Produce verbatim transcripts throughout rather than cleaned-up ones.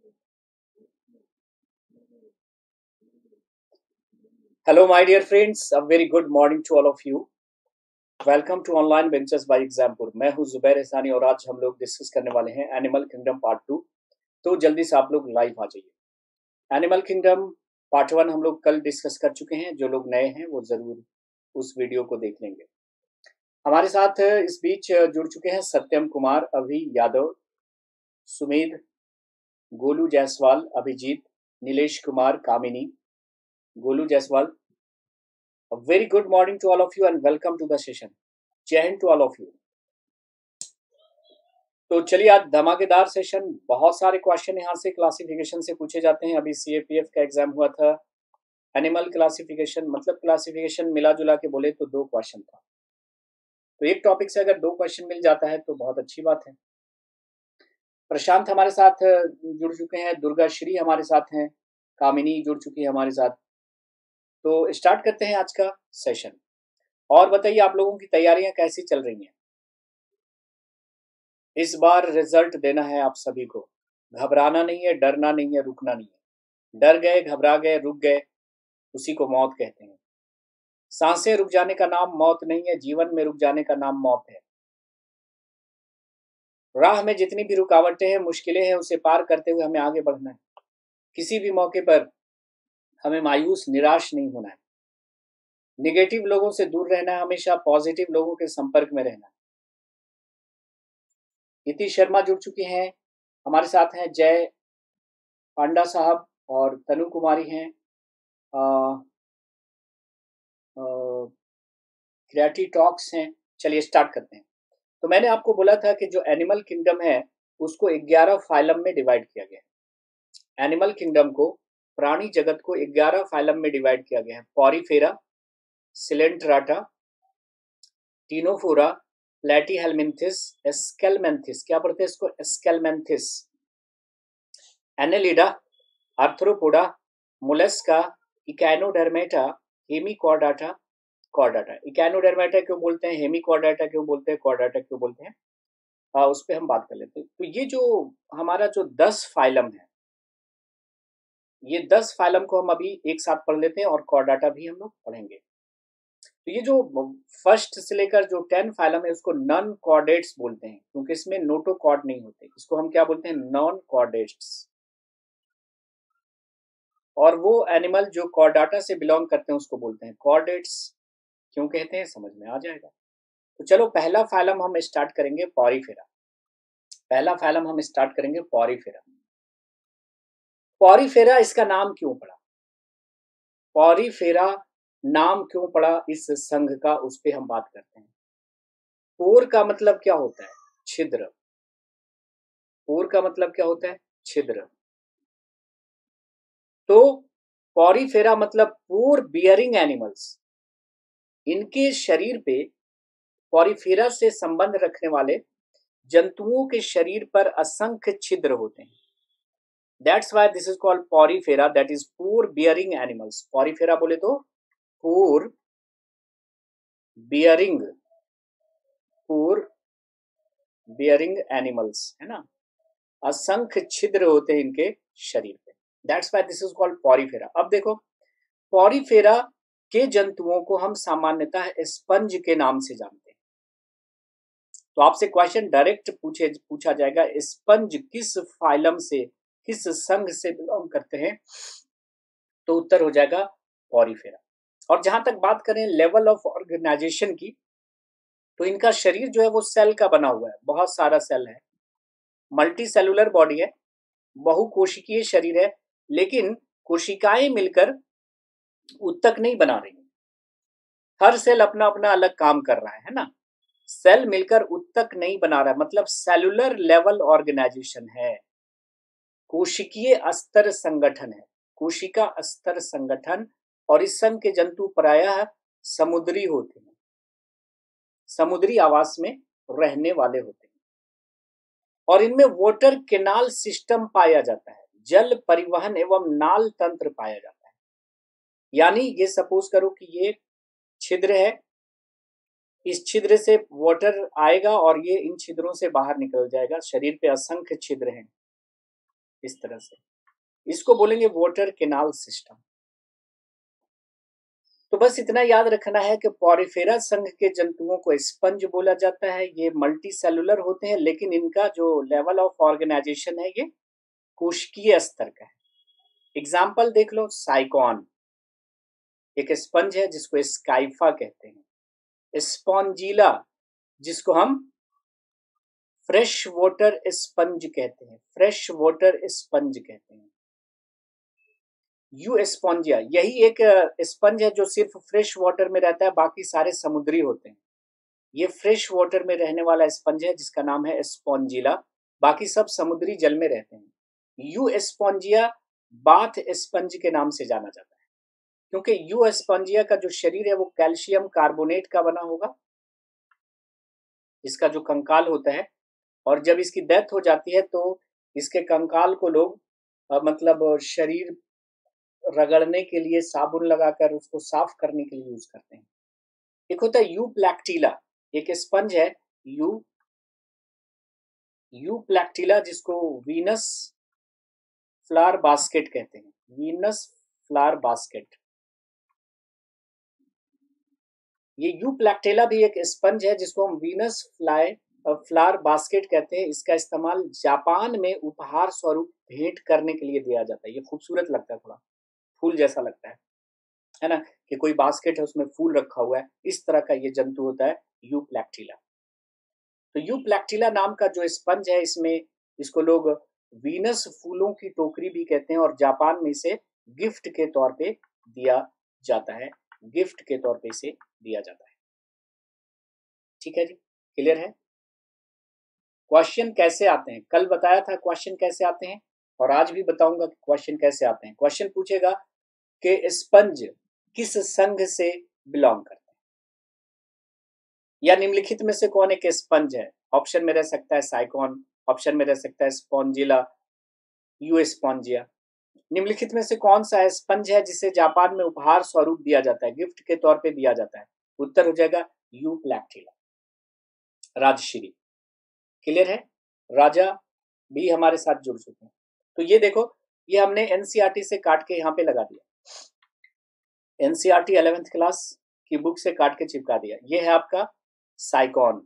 Hello my dear friends, a very good morning to all of you. Welcome to online ventures by Exampur. मैं हूं जुबैर एहसानी और आज हम लोग डिस्कस करने वाले हैं एनिमल किंगडम पार्ट टू। तो जल्दी से आप लोग लाइव आ जाइए। एनिमल किंगडम पार्ट वन हम लोग कल डिस्कस कर चुके हैं। जो लोग नए हैं वो जरूर उस वीडियो को देख लेंगे। हमारे साथ इस बीच जुड़ चुके हैं सत्यम कुमार, अभि यादव, सुमेध, गोलू जायसवाल, अभिजीत, नीलेश कुमार, कामिनी, Golu Jaiswal. A very good morning to all of you and welcome to the session. जय हिंद टू ऑल ऑफ यू। तो चलिए, आज धमाकेदार सेशन। बहुत सारे क्वेश्चन यहाँ से क्लासिफिकेशन से पूछे जाते हैं। अभी सीएपीएफ का एग्जाम हुआ था। एनिमल क्लासिफिकेशन मतलब क्लासिफिकेशन मिला जुला के बोले तो दो क्वेश्चन था। तो एक टॉपिक से अगर दो क्वेश्चन मिल जाता है तो बहुत अच्छी बात है। प्रशांत हमारे साथ जुड़ चुके हैं, दुर्गा श्री हमारे साथ हैं, कामिनी जुड़ चुकी है हमारे साथ। तो स्टार्ट करते हैं आज का सेशन। और बताइए, आप लोगों की तैयारियां कैसी चल रही हैं? इस बार रिजल्ट देना है आप सभी को। घबराना नहीं है, डरना नहीं है, रुकना नहीं है। डर गए, घबरा गए, रुक गए, उसी को मौत कहते हैं। सांसें रुक जाने का नाम मौत नहीं है, जीवन में रुक जाने का नाम मौत है। राह में जितनी भी रुकावटें हैं, मुश्किलें हैं, उसे पार करते हुए हमें आगे बढ़ना है। किसी भी मौके पर हमें मायूस निराश नहीं होना है। निगेटिव लोगों से दूर रहना है, हमेशा पॉजिटिव लोगों के संपर्क में रहना है। इति शर्मा जुड़ चुकी हैं हमारे साथ हैं, जय पांडा साहब और तनु कुमारी हैं, क्रिएटिव टॉक्स हैं। चलिए स्टार्ट करते हैं। तो मैंने आपको बोला था कि जो एनिमल किंगडम है उसको ग्यारह फाइलम में डिवाइड किया गया है। एनिमल किंगडम को, प्राणी जगत को ग्यारह फाइलम में डिवाइड किया गया है। Porifera, Coelenterata, Ctenophora, Platyhelminthes, Aschelminthes, क्या पढ़ते हैं इसको, Aschelminthes, Annelida, Arthropoda, Mollusca, Echinodermata, Hemichordata, Chordata. Echinodermata क्यों बोलते हैं, हेमिकॉर्डाटा क्यों बोलते हैं, कॉर्डाटा क्यों बोलते हैं, आ, उस पर हम बात कर लेते हैं। तो ये जो हमारा जो दस फाइलम है, ये दस फाइलम को हम अभी एक साथ पढ़ लेते हैं और कॉर्डाटा भी हम लोग पढ़ेंगे। तो ये जो फर्स्ट से लेकर जो टेन फाइलम है उसको नॉन कॉर्डेट्स बोलते हैं, क्योंकि इसमें नोटोकॉर्ड नहीं होते। इसको हम क्या बोलते हैं, नॉन कॉर्डेट्स। और वो एनिमल जो कॉर्डाटा से बिलोंग करते हैं उसको बोलते हैं कॉर्डेट्स। क्यों कहते हैं समझ में आ जाएगा। तो चलो, पहला फाइलम हम स्टार्ट करेंगे पॉरीफेरा। पहला फाइलम हम स्टार्ट करेंगे पॉरीफेरा। पॉरीफेरा इसका नाम क्यों पड़ा, पॉरीफेरा नाम क्यों पड़ा इस संघ का, उस पर हम बात करते हैं। पोर का मतलब क्या होता है, छिद्र। पोर का मतलब क्या होता है, छिद्र। तो पॉरीफेरा मतलब पोर बियरिंग एनिमल्स। इनके शरीर पे, पॉरीफेरा से संबंध रखने वाले जंतुओं के शरीर पर असंख्य छिद्र होते हैं। That's why this is called Porifera, that is pore bearing animals. Porifera बोले तो pore bearing, pore bearing animals, है ना। असंख्य छिद्र होते हैं इनके शरीर पे। That's why this is called Porifera. अब देखो, पॉरीफेरा के जंतुओं को हम सामान्यतः स्पंज के नाम से जानते हैं। तो आपसे क्वेश्चन डायरेक्ट पूछे पूछा जाएगा, स्पंज किस फाइलम से, किस संघ से बिलोंग करते हैं, तो उत्तर हो जाएगा पॉरीफेरा। और जहां तक बात करें लेवल ऑफ ऑर्गेनाइजेशन की, तो इनका शरीर जो है वो सेल का बना हुआ है, बहुत सारा सेल है, मल्टी सेलुलर बॉडी है, बहुकोशिकीय शरीर है। लेकिन कोशिकाएं मिलकर उत्तक नहीं बना रही, हर सेल अपना अपना अलग काम कर रहा है है ना। सेल मिलकर उत्तक नहीं बना रहा है, मतलब सेलुलर लेवल ऑर्गेनाइजेशन है, कोशिकीय स्तर संगठन है, कोशिका स्तर संगठन। और इस संघ के जंतु प्रायः समुद्री होते हैं, समुद्री आवास में रहने वाले होते हैं। और इनमें वाटर केनाल सिस्टम पाया जाता है, जल परिवहन एवं नाल तंत्र पाया जाता है। यानी ये सपोज करो कि ये छिद्र है, इस छिद्र से वाटर आएगा और ये इन छिद्रों से बाहर निकल जाएगा। शरीर पे असंख्य छिद्र हैं, इस तरह से, इसको बोलेंगे वाटर कैनाल सिस्टम। तो बस इतना याद रखना है कि पॉरीफेरा संघ के जंतुओं को स्पंज बोला जाता है। ये मल्टी सेलुलर होते हैं, लेकिन इनका जो लेवल ऑफ ऑर्गेनाइजेशन है ये कोशिकीय स्तर का है। एग्जाम्पल देख लो, साइकॉन एक स्पंज है जिसको स्काइफा कहते हैं। स्पॉन्जिला जिसको हम फ्रेश वाटर स्पंज कहते हैं, फ्रेश वाटर स्पंज कहते हैं। यू स्पॉन्जिया यही एक स्पंज है जो सिर्फ फ्रेश वाटर में रहता है, बाकी सारे समुद्री होते हैं। ये फ्रेश वाटर में रहने वाला स्पंज है जिसका नाम है स्पॉन्जिला, बाकी सब समुद्री जल में रहते हैं। यू स्पॉन्जिया बाथ स्पंज के नाम से जाना जाता है, क्योंकि यू स्पॉन्जिया का जो शरीर है वो कैल्शियम कार्बोनेट का बना होगा, इसका जो कंकाल होता है, और जब इसकी डेथ हो जाती है तो इसके कंकाल को लोग मतलब शरीर रगड़ने के लिए साबुन लगाकर उसको साफ करने के लिए यूज करते हैं। एक होता है यू प्लैक्टिला, एक स्पंज है यू यू प्लैक्टिला जिसको वीनस फ्लावर बास्केट कहते हैं। वीनस फ्लावर बास्केट, ये यू प्लैक्टिला भी एक स्पंज है जिसको हम वीनस फ्लाई फ्लावर बास्केट कहते हैं। इसका इस्तेमाल जापान में उपहार स्वरूप भेंट करने के लिए दिया जाता है। ये खूबसूरत लगता है, थोड़ा फूल जैसा लगता है है ना, कि कोई बास्केट है उसमें फूल रखा हुआ है, इस तरह का ये जंतु होता है यू प्लैक्टिला। तो यू प्लैक्टिला नाम का जो स्पंज है, इसमें इसको लोग वीनस फूलों की टोकरी भी कहते हैं, और जापान में इसे गिफ्ट के तौर पे दिया जाता है, गिफ्ट के तौर पे इसे दिया जाता है। ठीक है जी, क्लियर है। क्वेश्चन कैसे आते हैं, कल बताया था क्वेश्चन कैसे आते हैं, और आज भी बताऊंगा कि क्वेश्चन कैसे आते हैं। क्वेश्चन पूछेगा कि स्पंज किस संघ से बिलोंग करते हैं, या निम्नलिखित में से कौन एक स्पंज है। ऑप्शन में रह सकता है साइकॉन, ऑप्शन में रह सकता है स्पॉन्जिला, यू स्पॉन्जिया। निम्नलिखित में से कौन सा स्पंज है जिसे जापान में उपहार स्वरूप दिया जाता है, गिफ्ट के तौर पे दिया जाता है। उत्तर हो जाएगा यू प्लैक्टिला, राजश्री। क्लियर है, राजा भी हमारे साथ जुड़ चुके हैं। तो ये देखो, ये हमने एनसीईआरटी से काट के यहाँ पे लगा दिया, एनसीईआरटी इलेवेंथ क्लास की बुक से काट के चिपका दिया। ये है आपका साइकॉन,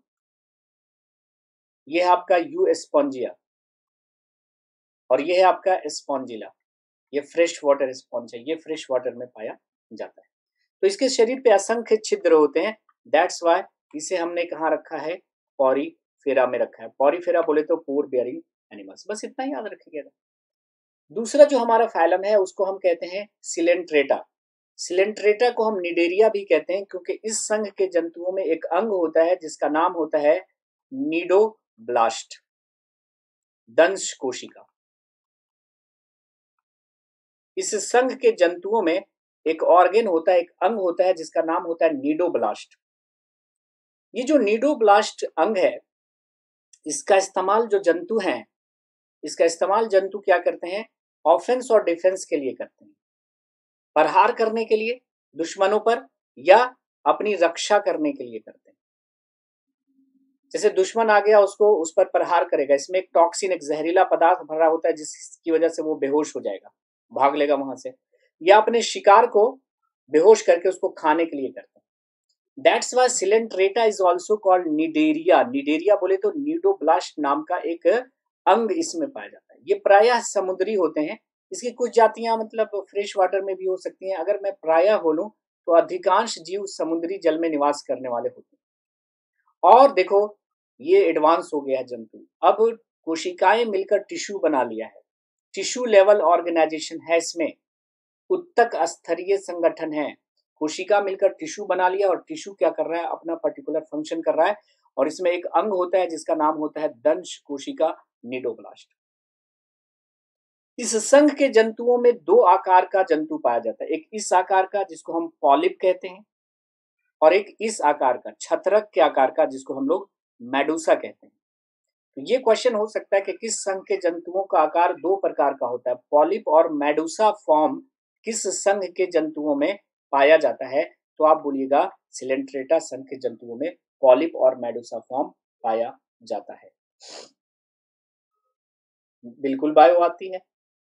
ये है आपका यू स्पॉन्जिया, और ये है आपका स्पॉन्जिला। ये फ्रेश वाटर स्पॉन्ज है, ये फ्रेश वाटर में पाया जाता है। तो इसके शरीर पे असंख्य छिद्र होते हैं, दैट्स वाई इसे हमने कहाँ रखा है, पॉरीफेरा में रखा है। पॉरीफेरा बोले तो पोर बेयरिंग एनिमल्स, बस इतना ही याद रखिएगा। दूसरा जो हमारा फाइलम है उसको हम कहते हैं सिलेंट्रेटा। सिलेंट्रेटा को हम निडेरिया भी कहते हैं, क्योंकि इस संघ के जंतुओं में एक अंग होता है जिसका नाम होता है नीडोब्लास्ट, दंश कोशिका। इस संघ के जंतुओं में एक ऑर्गन होता है, एक अंग होता है जिसका नाम होता है नीडोब्लास्ट। ये जो नीडोब्लास्ट अंग है, इसका इस्तेमाल जो जंतु हैं, इसका इस्तेमाल जंतु क्या करते हैं, ऑफेंस और डिफेंस के लिए करते हैं, प्रहार करने के लिए दुश्मनों पर, या अपनी रक्षा करने के लिए करते हैं। जैसे दुश्मन आ गया, उसको उस पर प्रहार करेगा, इसमें एक टॉक्सिन, एक जहरीला पदार्थ भरा होता है जिसकी वजह से वो बेहोश हो जाएगा, भाग लेगा वहां से, या अपने शिकार को बेहोश करके उसको खाने के लिए करते हैं। That's why Coelenterata is also called Cnidaria. Cnidaria बोले तो नीडोब्लास्ट नाम का एक अंग इसमें पाया जाता है। ये प्रायः समुद्री होते हैं, इसकी कुछ जातियां मतलब फ्रेश वाटर में भी हो सकती हैं। अगर मैं प्रायः बोलूं तो अधिकांश जीव समुद्री जल में निवास करने वाले होते हैं। और देखो, ये एडवांस हो गया है जंतु, अब कोशिकाएं मिलकर टिश्यू बना लिया है, टिश्यू लेवल ऑर्गेनाइजेशन है इसमें, उत्तक स्तरीय संगठन है। कोशिका मिलकर टिश्यू बना लिया, और टिश्यू क्या कर रहा है, अपना पर्टिकुलर फंक्शन कर रहा है, और इसमें एक अंग होता है जिसका नाम होता है दंश कोशिका, नीडोब्लास्ट। इस संघ के जंतुओं में दो आकार का जंतु पाया जाता है, एक इस आकार का जिसको हम पॉलिप कहते हैं, और एक इस आकार का छत्रक के आकार का जिसको हम लोग मेडुसा कहते हैं। तो ये क्वेश्चन हो सकता है कि किस संघ के जंतुओं का आकार दो प्रकार का होता है, पॉलिप और मेडुसा फॉर्म किस संघ के जंतुओं में पाया जाता है। तो आप बोलिएगा सिलेंट्रेटा संघ के जंतुओं में पॉलिप और मेडुसा फॉर्म पाया जाता है। बिल्कुल बायो आती है।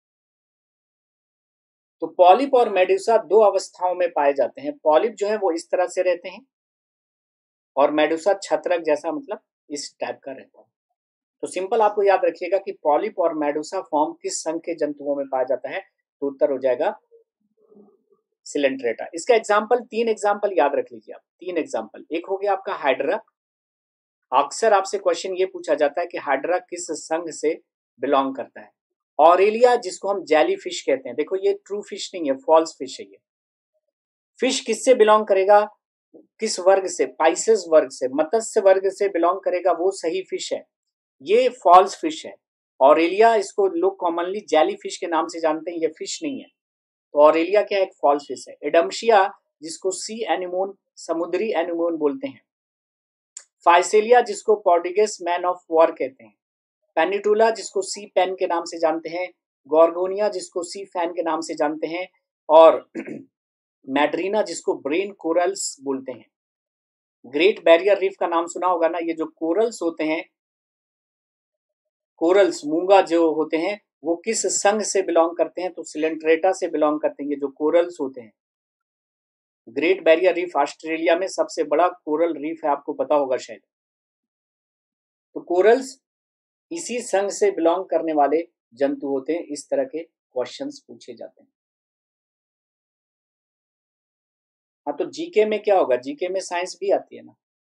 तो पॉलिप और मेडुसा दो अवस्थाओं में पाए जाते हैं। पॉलिप जो है वो इस तरह से रहते हैं और मेडुसा छत्रक जैसा, मतलब इस टाइप का रहता है। तो सिंपल आपको याद रखिएगा कि पॉलिप और मेडुसा फॉर्म किस संघ के जंतुओं में पाया जाता है, तो उत्तर हो जाएगा सिलेंट्रेटा। इसका एग्जाम्पल, तीन एग्जाम्पल याद रख लीजिए आप, तीन एग्जाम्पल। एक हो गया आपका हाइड्रा। अक्सर आपसे क्वेश्चन ये पूछा जाता है कि हाइड्रा किस संघ से बिलोंग करता है। ऑरेलिया जिसको हम जेली फिश कहते हैं, देखो ये ट्रू फिश नहीं है, फॉल्स फिश है। ये फिश किससे बिलोंग करेगा, किस वर्ग से, पाइसेस वर्ग से, मत्स्य वर्ग से बिलोंग करेगा, वो सही फिश है। ये फॉल्स फिश है। ऑरेलिया, इसको लोग कॉमनली जेली फिश के नाम से जानते हैं, ये फिश नहीं है। तो ऑरेलिया क्या है, एक फॉल्स फिश है। एडम्शिया जिसको सी एनिमोन, समुद्री एनिमोन बोलते हैं। फाइसेलिया जिसको पोर्टुगेस मैन ऑफ वॉर कहते हैं। पेनिटुला जिसको सी पेन के नाम से जानते हैं। गॉर्गोनिया जिसको सी फैन के नाम से जानते हैं। और मैड्रीना जिसको ब्रेन कोरल्स बोलते हैं। ग्रेट बैरियर रीफ का नाम सुना होगा ना, ये जो कोरल्स होते हैं, कोरल्स मूंगा जो होते हैं, वो किस संघ से बिलोंग करते हैं, तो सिलेंट्रेटा से बिलोंग करते हैं। ये जो कोरल्स होते हैं, ग्रेट बैरियर रीफ ऑस्ट्रेलिया में सबसे बड़ा कोरल रीफ है, आपको पता होगा शायद। तो कोरल्स इसी संघ से बिलोंग करने वाले जंतु होते हैं। इस तरह के क्वेश्चंस पूछे जाते हैं। हाँ, तो जीके में क्या होगा, जीके में साइंस भी आती है ना।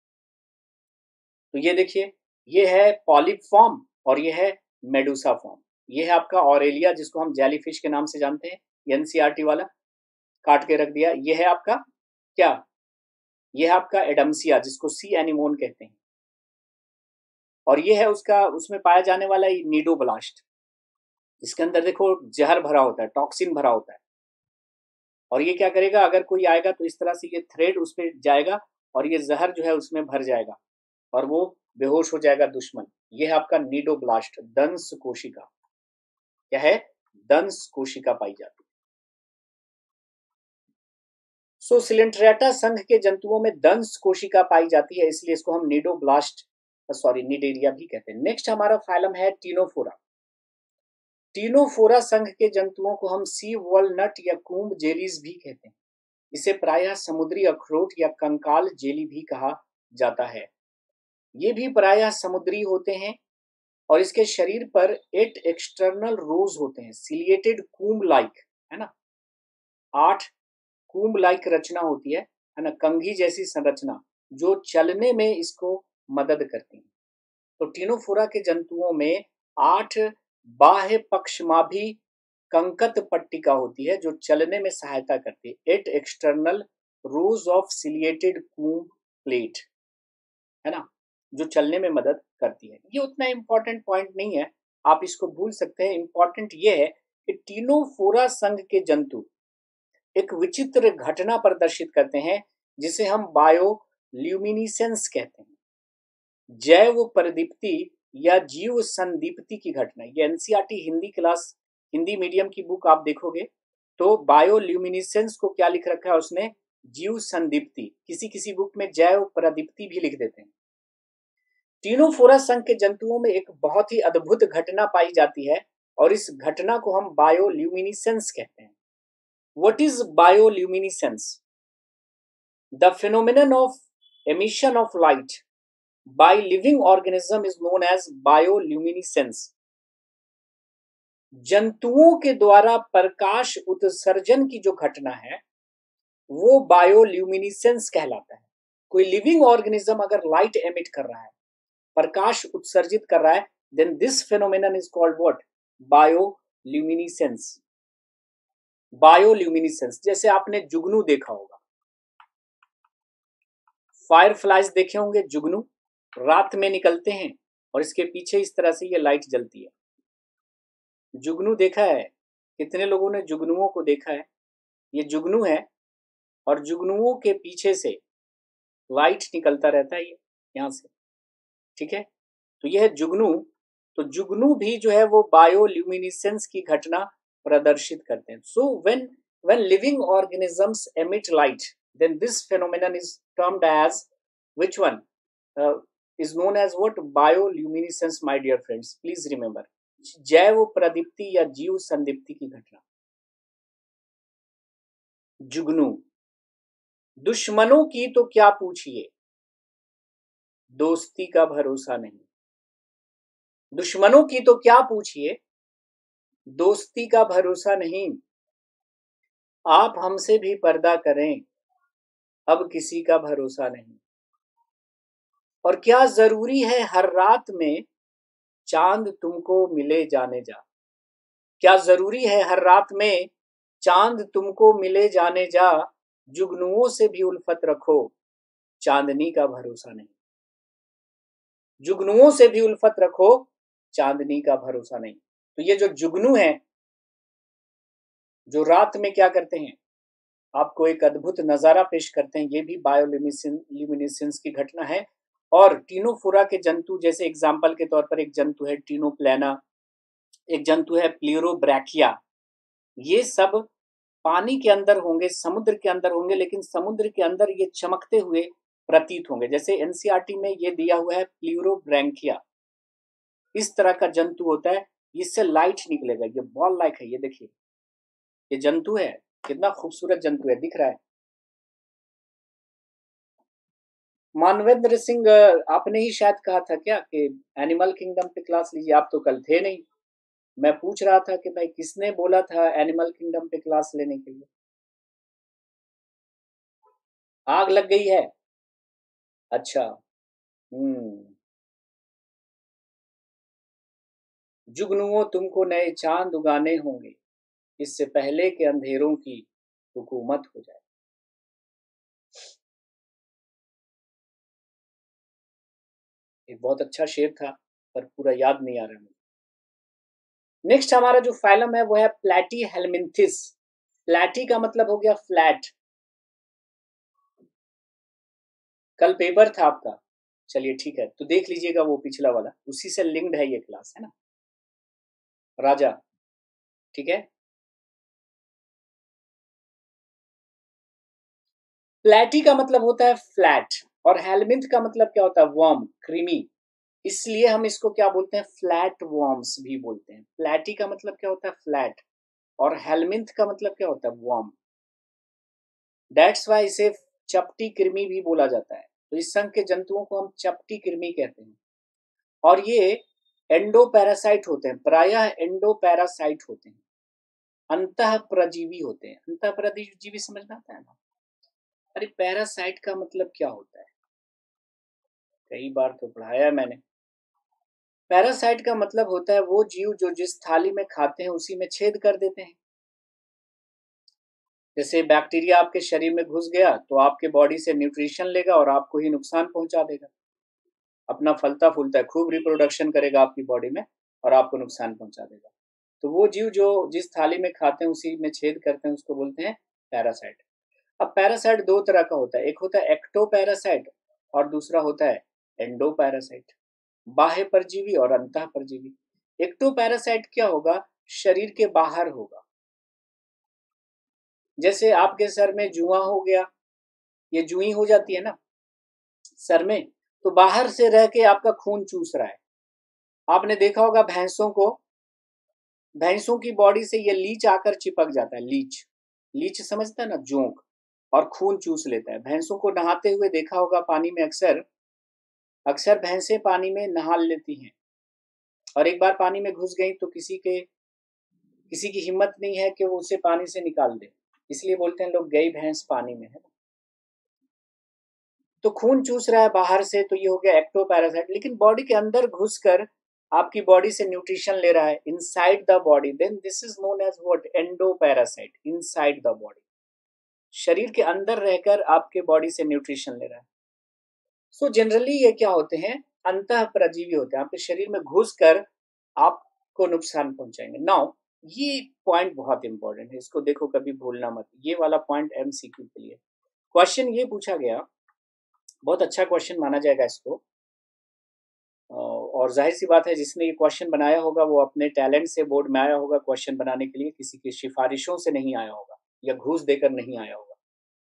तो ये देखिए, ये है पॉलिप फॉर्म और ये है मेडुसा फॉर्म। ये है आपका ऑरेलिया जिसको हम जेलीफिश के नाम से जानते हैं, एनसीईआरटी वाला काट के रख दिया। ये है आपका क्या, ये है आपका एडम्सिया जिसको सी एनिमोन कहते हैं। और ये है उसका, उसमें पाया जाने वाला नीडोब्लास्ट। इसके अंदर देखो जहर भरा होता है, टॉक्सिन भरा होता है। और ये क्या करेगा, अगर कोई आएगा तो इस तरह से ये थ्रेड उस पर जाएगा और ये जहर जो है उसमें भर जाएगा और वो बेहोश हो जाएगा दुश्मन। ये है आपका नीडोब्लास्ट, दंश कोशिका। क्या है, दंश कोशिका पाई जाती है। सो सिलेंट्रेटा संघ के जंतुओं में दंश कोशिका पाई जाती है, इसलिए इसको हम नीडोब्लास्ट सॉरी निडेरिया भी कहते हैं। नेक्स्ट हमारा फाइलम है टीनोफोरा। टीनोफोरा संघ के जंतुओं को हम सी वॉलनट या कूम्ब जेलीज भी कहते हैं। इसे प्रायः समुद्री अखरोट या कंकाल जेली भी कहा जाता है। ये भी प्रायः समुद्री होते हैं और इसके शरीर पर एट एक्सटर्नल रोज होते हैं, सिलिएटेड कूम्ब लाइक, है ना, आठ कूम्ब लाइक रचना होती है है ना, कंघी जैसी संरचना जो चलने में इसको मदद करती है। तो टीनोफोरा के जंतुओं में आठ बाह्य पक्षमाभी कंकत पट्टिका होती है जो चलने में सहायता करती है। Eight external rows of ciliated comb plate, है ना, जो चलने में मदद करती है। ये उतना इंपॉर्टेंट पॉइंट नहीं है, आप इसको भूल सकते हैं। इंपॉर्टेंट ये है कि टीनोफोरा संघ के जंतु एक विचित्र घटना प्रदर्शित करते हैं जिसे हम बायोल्यूमिनेसेंस कहते हैं, जैव प्रदीप्ति या जीव संदीप्ति की घटना। ये NCERT Hindi class, Hindi medium की बुक आप देखोगे तो बायोल्यूमिनेसेंस को क्या लिख रखा है उसने, जीव संदीप्ति। किसी किसी बुक में जैव प्रदीप्ति भी लिख देते हैं। टीनोफोरा संघ के जंतुओं में एक बहुत ही अद्भुत घटना पाई जाती है और इस घटना को हम बायोल्यूमिनेसेंस कहते हैं। What is bioluminescence? The phenomenon of emission of light by living organism is known as bioluminescence. जंतुओं के द्वारा प्रकाश उत्सर्जन की जो घटना है वो बायोल्यूमिनेसेंस कहलाता है। कोई लिविंग ऑर्गेनिज्म अगर लाइट एमिट कर रहा है, प्रकाश उत्सर्जित कर रहा है, then this phenomenon is called what? Bioluminescence. Bioluminescence, जैसे आपने जुगनू देखा होगा, फायर फ्लाइज देखे होंगे, जुगनू रात में निकलते हैं और इसके पीछे इस तरह से ये लाइट जलती है। जुगनू देखा है, कितने लोगों ने जुगनुओं को देखा है? ये जुगनू है और जुगनुओं के पीछे से लाइट निकलता रहता है ये यहाँ से, ठीक है। तो यह है जुगनू। तो जुगनू भी जो है वो बायोल्यूमिनेसेंस की घटना प्रदर्शित करते हैं। So when when living organisms emit light, then this phenomenon is termed as which one? Uh, is known as what? Bioluminescence, my dear friends. Please remember. जैव प्रदीप्ति या जीव संदीप्ति की घटना। जुगनू, दुश्मनों की तो क्या पूछिए, दोस्ती का भरोसा नहीं। दुश्मनों की तो क्या पूछिए, दोस्ती का भरोसा नहीं। आप हमसे भी पर्दा करें, अब किसी का भरोसा नहीं। और क्या जरूरी है हर रात में चांद तुमको मिले जाने जा। क्या जरूरी है हर रात में चांद तुमको मिले जाने जा। जुगनुओं से भी उल्फत रखो, चांदनी का भरोसा नहीं। जुगनुओं से भी उल्फत रखो, चांदनी का भरोसा नहीं। तो ये जो जुगनू है, जो रात में क्या करते हैं, आपको एक अद्भुत नजारा पेश करते हैं। ये भी बायोल्यूमिनेसेंस की घटना है। और टीनोफोरा के जंतु, जैसे एग्जाम्पल के तौर पर एक जंतु है टीनोप्लेना, एक जंतु है प्लियोरोब्रैकिया। ये सब पानी के अंदर होंगे, समुद्र के अंदर होंगे, लेकिन समुद्र के अंदर ये चमकते हुए प्रतीत होंगे। जैसे एनसीईआरटी में ये दिया हुआ है प्लियोरोब्रैकिया, इस तरह का जंतु होता है। इससे लाइट निकलेगा, ये बॉल लाइक है। ये देखिए, ये जंतु है, कितना खूबसूरत जंतु है, दिख रहा है। मानवेंद्र सिंह, आपने ही शायद कहा था क्या कि एनिमल किंगडम पे क्लास लीजिए। आप तो कल थे नहीं। मैं पूछ रहा था कि भाई किसने बोला था एनिमल किंगडम पे क्लास लेने के लिए। आग लग गई है, अच्छा। हम्म। जुगनुओं तुमको नए चांद उगाने होंगे, इससे पहले के अंधेरों की हुकूमत हो जाए। एक बहुत अच्छा शेर था, पर पूरा याद नहीं आ रहा मुझे। नेक्स्ट हमारा जो फाइलम है वो है प्लेटी हेलमिंथिस। प्लेटी का मतलब हो गया फ्लैट। कल पेपर था आपका, चलिए ठीक है, तो देख लीजिएगा वो पिछला वाला, उसी से लिंक्ड है ये क्लास, है ना। राजा, ठीक है। प्लेटी का मतलब होता है फ्लैट, और हेलमिंथ का मतलब क्या होता है, वर्म, क्रीमी। इसलिए हम इसको क्या बोलते हैं, फ्लैट वर्म्स भी बोलते हैं। प्लेटी का मतलब क्या होता है, फ्लैट, और हेलमिंथ का मतलब क्या होता है, वर्म। दैट्स वाई इसे चपटी कृमि भी बोला जाता है। तो इस संघ के जंतुओं को हम चपटी कृमि कहते हैं। और ये एंडोपैरासाइट होते हैं, प्रायः एंडोपैरासाइट होते हैं, अंतः प्रजीवी होते हैं। अंतः प्रजीवी समझ में आता है ना। अरे पैरासाइट का मतलब क्या होता है, कई बार तो पढ़ाया है मैंने। पैरासाइट का मतलब होता है वो जीव जो जिस थाली में खाते हैं उसी में छेद कर देते हैं। जैसे बैक्टीरिया आपके शरीर में घुस गया तो आपके बॉडी से न्यूट्रिशन लेगा और आपको ही नुकसान पहुंचा देगा। अपना फलता फूलता है, खूब रिप्रोडक्शन करेगा आपकी बॉडी में और आपको नुकसान पहुंचा देगा। तो वो जीव जो जिस थाली में खाते हैं उसी में छेद करते हैं, उसको बोलते हैं पैरासाइट। अब पैरासाइट दो तरह का होता है, एक होता है एक्टोपैरासाइट और दूसरा होता है एंडोपैरासाइट, बाह्य परजीवी और अंतः परजीवी। एक्टोपैरासाइट क्या होगा, शरीर के बाहर होगा। जैसे आपके सर में जुआ हो गया, ये जुई हो जाती है ना सर में, तो बाहर से रह के आपका खून चूस रहा है। आपने देखा होगा भैंसों को, भैंसों की बॉडी से ये लीच आकर चिपक जाता है। लीच, लीच समझता है ना, जोंक, और खून चूस लेता है। भैंसों को नहाते हुए देखा होगा पानी में, अक्सर अक्सर भैंसें पानी में नहा लेती हैं, और एक बार पानी में घुस गई तो किसी के किसी की हिम्मत नहीं है कि वो उसे पानी से निकाल दे, इसलिए बोलते हैं लोग गई भैंस पानी में, है। तो खून चूस रहा है बाहर से, तो ये हो गया एक्टोपैरासाइट। लेकिन बॉडी के अंदर घुसकर आपकी बॉडी से न्यूट्रिशन ले रहा है inside the body, then this is known as what, endoparasite, inside the body. शरीर के अंदर रहकर आपके बॉडी से न्यूट्रिशन ले रहा है। सो so, जनरली ये क्या होते हैं, अंतः परजीवी होते हैं, आपके शरीर में घुसकर आपको नुकसान पहुंचाएंगे। नाउ ये पॉइंट बहुत इंपॉर्टेंट है, इसको देखो, कभी भूलना मत। ये वाला पॉइंट एमसीक्यू के लिए क्वेश्चन ये पूछा गया, बहुत अच्छा क्वेश्चन माना जाएगा इसको। और जाहिर सी बात है जिसने ये क्वेश्चन बनाया होगा वो अपने टैलेंट से बोर्ड में आया होगा क्वेश्चन बनाने के लिए, किसी की सिफारिशों से नहीं आया होगा या घूस देकर नहीं आया होगा।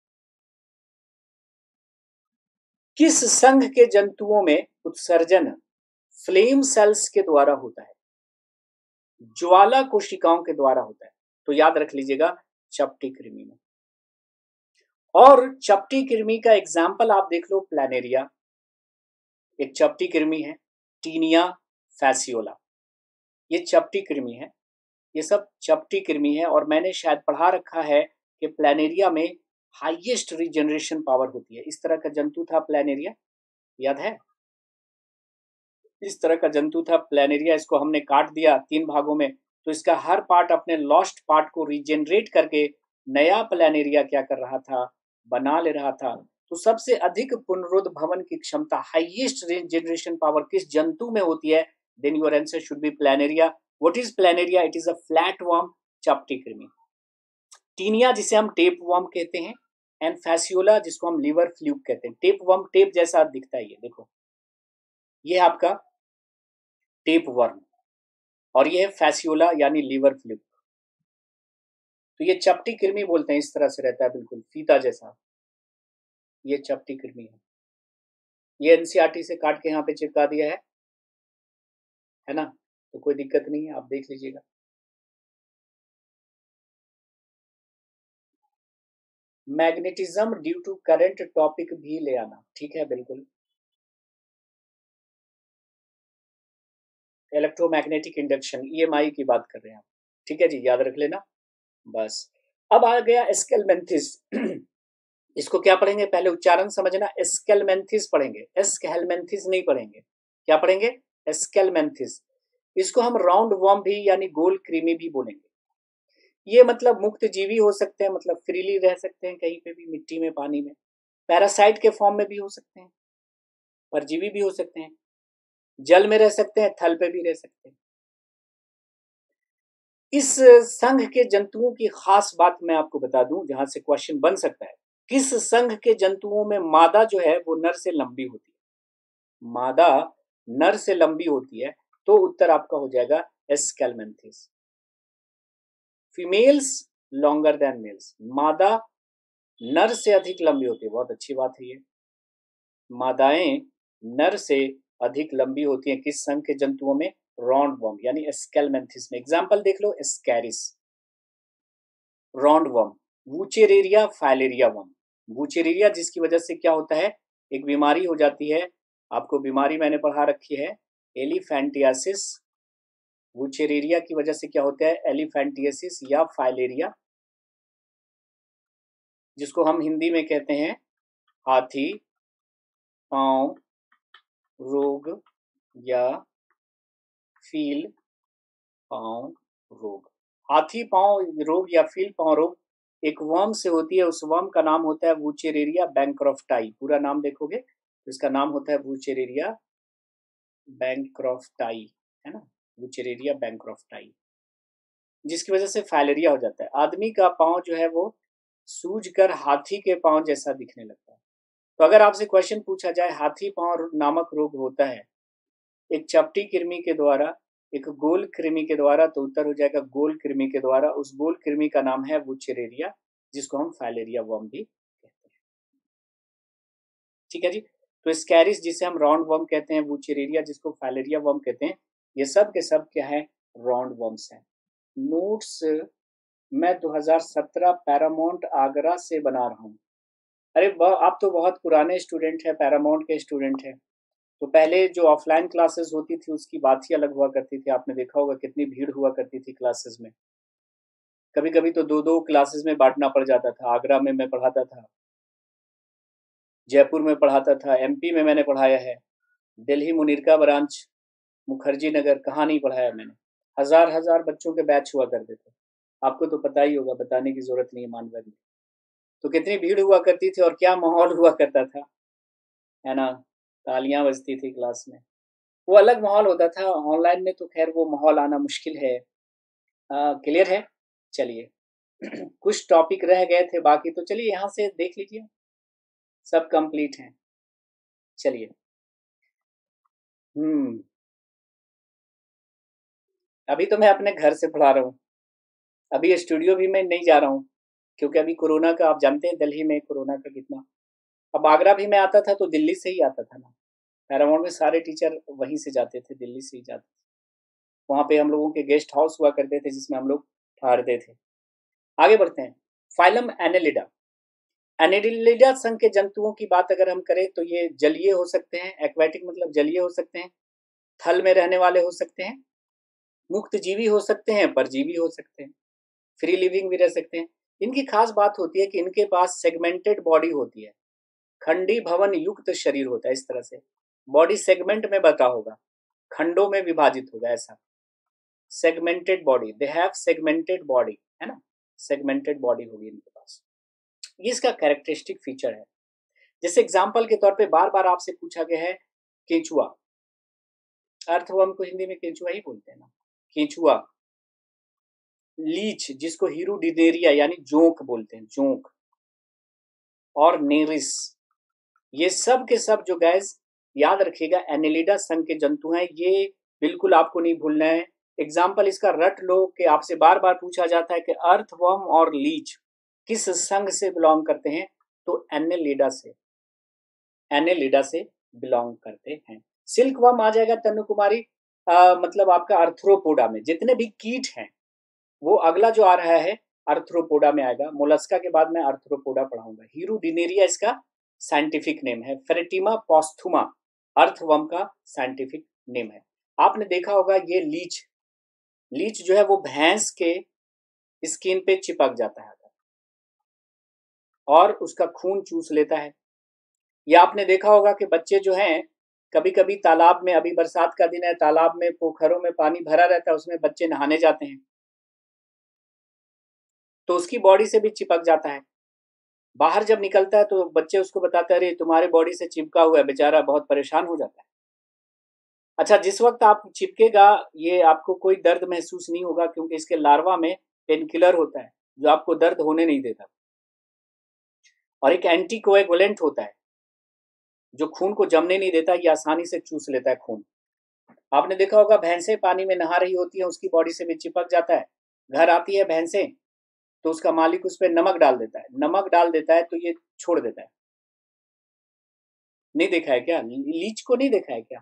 किस संघ के जंतुओं में उत्सर्जन फ्लेम सेल्स के द्वारा होता है। ज्वाला कोशिकाओं के द्वारा होता है। तो याद रख लीजिएगा चपटी कृमि में। और चपटी कृमि का एग्जाम्पल आप देख लो, प्लानेरिया एक चपटी कृमि है, टीनिया फैसियोला ये चपटी कृमि है, ये सब चपटी कृमि है। और मैंने शायद पढ़ा रखा है कि प्लानेरिया में हाईएस्ट रिजेनरेशन पावर होती है। इस तरह का जंतु था प्लानेरिया, याद है? इस तरह का जंतु था प्लानेरिया, इसको हमने काट दिया तीन भागों में, तो इसका हर पार्ट अपने लॉस्ट पार्ट को रिजेनरेट करके नया प्लानेरिया क्या कर रहा था, बना ले रहा था। तो सबसे अधिक पुनरुद्भवन की क्षमता, हाईएस्ट रिजेनरेशन पावर किस जंतु में होती है? Then your answer should be Planaria. What is Planaria? It is a flat worm, चपटी कृमि। टीनिया जिसे हम टेप वर्म कहते हैं, एंड फैसियोला जिसको हम लीवर फ्लूक कहते हैं। टेप वर्म टेप जैसा दिखता है, ये देखो, ये आपका टेप वर्म, और ये है फैसियोला यानी लीवर फ्लूक। तो ये चपटी कृमि बोलते हैं, इस तरह से रहता है बिल्कुल फीता जैसा, ये चपटी कृमि है। ये एनसीईआरटी से काट के यहाँ पे चिपका दिया है है ना, तो कोई दिक्कत नहीं है, आप देख लीजिएगा। Magnetism due to current topic भी ले आना, ठीक है, बिल्कुल। इलेक्ट्रोमैग्नेटिक इंडक्शन, ईएमआई की बात कर रहे हैं आप, ठीक है जी, याद रख लेना बस। अब आ गया एस्केलमेंथिस। इसको क्या पढ़ेंगे? पहले उच्चारण समझना, एस्केलमेंथिस पढ़ेंगे, एस्केलमेंथिस नहीं पढ़ेंगे। क्या पढ़ेंगे? एस्केलमेंथिस। इसको हम राउंड वर्म भी यानी गोल कृमि भी बोलेंगे। ये मतलब मुक्त जीवी हो सकते हैं, मतलब फ्रीली रह सकते हैं कहीं पे भी, मिट्टी में, पानी में। पैरासाइट के फॉर्म में भी हो सकते हैं, परजीवी भी हो सकते हैं, जल में रह सकते हैं, थल पे भी रह सकते हैं। इस संघ के जंतुओं की खास बात मैं आपको बता दूं, जहां से क्वेश्चन बन सकता है। किस संघ के जंतुओं में मादा जो है वो नर से लंबी होती है? मादा नर से लंबी होती है, तो उत्तर आपका हो जाएगा Aschelminthes. Females longer than males, मादा नर से अधिक लंबी होती है, बहुत अच्छी बात है ये। मादाएं नर से अधिक लंबी होती हैं किस संघ के जंतुओं में? राउंड वर्म यानी एस्केलमेंथिस में। एग्जाम्पल देख लो, Ascaris, round worm, Wuchereria, filaria worm. Wuchereria जिसकी वजह से क्या होता है, एक बीमारी हो जाती है, आपको बीमारी मैंने पढ़ा रखी है, एलिफेंटियासिस। वूचेरेरिया की वजह से क्या होता है, एलिफेंटियासिस या फाइलेरिया, जिसको हम हिंदी में कहते हैं हाथी पांव रोग या फील पांव रोग। हाथी पांव रोग या फील पांव रोग एक वर्म से होती है, उस वर्म का नाम होता है वूचेरेरिया बैंक्रॉफ्टाई। पूरा नाम देखोगे तो इसका नाम होता है वूचेरेरिया बैंक्रॉफ्टाई, है ना, वूचेरेरिया बैंक्रॉफ्टाई, जिसकी वजह से फाइलेरिया हो जाता है। आदमी का पांव जो है वो सूज कर हाथी के पांव जैसा दिखने लगता है। तो अगर आपसे क्वेश्चन पूछा जाए हाथी पांव नामक रोग होता है एक चपटी कृमि के द्वारा, एक गोल कृमि के द्वारा, तो उत्तर हो जाएगा गोल कृमि के द्वारा। उस गोल कृमि का नाम है वूचेरेरिया, जिसको हम फाइलेरिया वर्म भी कहते हैं, ठीक है जी। तो स्कैरिस जिसे हम राउंड वर्म कहते हैं, वूचेरेरिया जिसको फाइलेरिया वर्म कहते हैं, ये सब के सब क्या है, राउंड वर्म्स हैं। नोट्स मैं दो हज़ार सत्रह पैरामाउंट आगरा से बना रहा हूँ। अरे आप तो बहुत पुराने स्टूडेंट हैं, पैरामाउंट के स्टूडेंट हैं। तो पहले जो ऑफलाइन क्लासेस होती थी उसकी बात ही अलग हुआ करती थी, आपने देखा होगा कितनी भीड़ हुआ करती थी क्लासेस में। कभी कभी तो दो दो क्लासेस में बांटना पड़ जाता था। आगरा में मैं पढ़ाता था, जयपुर में पढ़ाता था, एमपी में मैंने पढ़ाया है, दिल्ली मुनीरका ब्रांच, मुखर्जी नगर, कहाँ नहीं पढ़ाया मैंने। हजार हजार बच्चों के बैच हुआ करते थे, आपको तो पता ही होगा, बताने की जरूरत नहीं है मानवर में। तो कितनी भीड़ हुआ करती थी और क्या माहौल हुआ करता था, है ना, तालियां बजती थी क्लास में, वो अलग माहौल होता था। ऑनलाइन में तो खैर वो माहौल आना मुश्किल है। क्लियर है? चलिए कुछ टॉपिक रह गए थे बाकी, तो चलिए यहाँ से देख लीजिए, सब कंप्लीट हैं। चलिए, हम्म अभी तो मैं अपने घर से पढ़ा रहा हूँ, अभी स्टूडियो भी मैं नहीं जा रहा हूँ, क्योंकि अभी कोरोना का आप जानते हैं दिल्ली में कोरोना का कितना। अब आगरा भी मैं आता था तो दिल्ली से ही आता था ना, पैरामाउंट में सारे टीचर वहीं से जाते थे, दिल्ली से ही जाते थे। वहां पे हम लोगों के गेस्ट हाउस हुआ करते थे जिसमें हम लोग ठहरते थे। आगे बढ़ते हैं। Phylum Annelida. एनेलिडा संघ के जंतुओं की बात अगर हम करें तो ये जलीय हो सकते हैं, एक्वेटिक मतलब जलीय हो सकते हैं, थल में रहने वाले हो सकते हैं, मुक्त जीवी हो सकते हैं, परजीवी हो सकते हैं, फ्री लिविंग भी रह सकते हैं। इनकी खास बात होती है कि इनके पास सेगमेंटेड बॉडी होती है, खंडी भवन युक्त शरीर होता है। इस तरह से बॉडी सेगमेंट में बता होगा, खंडों में विभाजित होगा, ऐसा segmented body, they have segmented body, है ना, सेगमेंटेड बॉडी होगी इनके पास। ये इसका कैरेक्टरिस्टिक फीचर है। जैसे एग्जांपल के तौर पे बार बार आपसे पूछा गया है केंचुआ, अर्थवर्म को हिंदी में केंचुआ ही बोलते हैं ना, केंचुआ, लीच जिसको हीरोडिनेरिया यानी जोंक बोलते हैं, जोंक, और नेरिस, ये सब के सब जो गैस याद रखिएगा एनेलिडा संघ के जंतु हैं। ये बिल्कुल आपको नहीं भूलना है। एग्जाम्पल इसका रट लो कि आपसे बार बार पूछा जाता है कि अर्थवर्म और लीच किस संघ से बिलोंग करते हैं, तो एनेलिडा से, एनेलिडा से बिलोंग करते हैं। सिल्कवर्म आ जाएगा तनु कुमारी, आ, मतलब आपका अर्थ्रोपोडा में। जितने भी कीट हैं वो अगला जो आ रहा है अर्थ्रोपोडा में आएगा। मोलस्का के बाद मैं अर्थ्रोपोडा पढ़ाऊंगा। हीरोडिनेरिया इसका साइंटिफिक नेम है। फेरेटिमा पोस्थुमा अर्थवर्म का साइंटिफिक नेम है। आपने देखा होगा ये लीच, लीच जो है वो भैंस के स्किन पे चिपक जाता है और उसका खून चूस लेता है। या आपने देखा होगा कि बच्चे जो हैं कभी कभी तालाब में, अभी बरसात का दिन है, तालाब में पोखरों में पानी भरा रहता है, उसमें बच्चे नहाने जाते हैं तो उसकी बॉडी से भी चिपक जाता है। बाहर जब निकलता है तो बच्चे उसको बताते हैं अरे तुम्हारे बॉडी से चिपका हुआ है, बेचारा बहुत परेशान हो जाता है। अच्छा, जिस वक्त आप चिपकेगा ये आपको कोई दर्द महसूस नहीं होगा क्योंकि इसके लार्वा में पेनकिलर होता है जो आपको दर्द होने नहीं देता, और एक एंटीकोएगुलेंट होता है जो खून को जमने नहीं देता, ये आसानी से चूस लेता है खून। आपने देखा होगा भैंसें पानी में नहा रही होती है, उसकी बॉडी से भी चिपक जाता है। घर आती है भैंसें तो उसका मालिक उस पर नमक डाल देता है, नमक डाल देता है तो ये छोड़ देता है। नहीं देखा है क्या? लीच को नहीं देखा है क्या?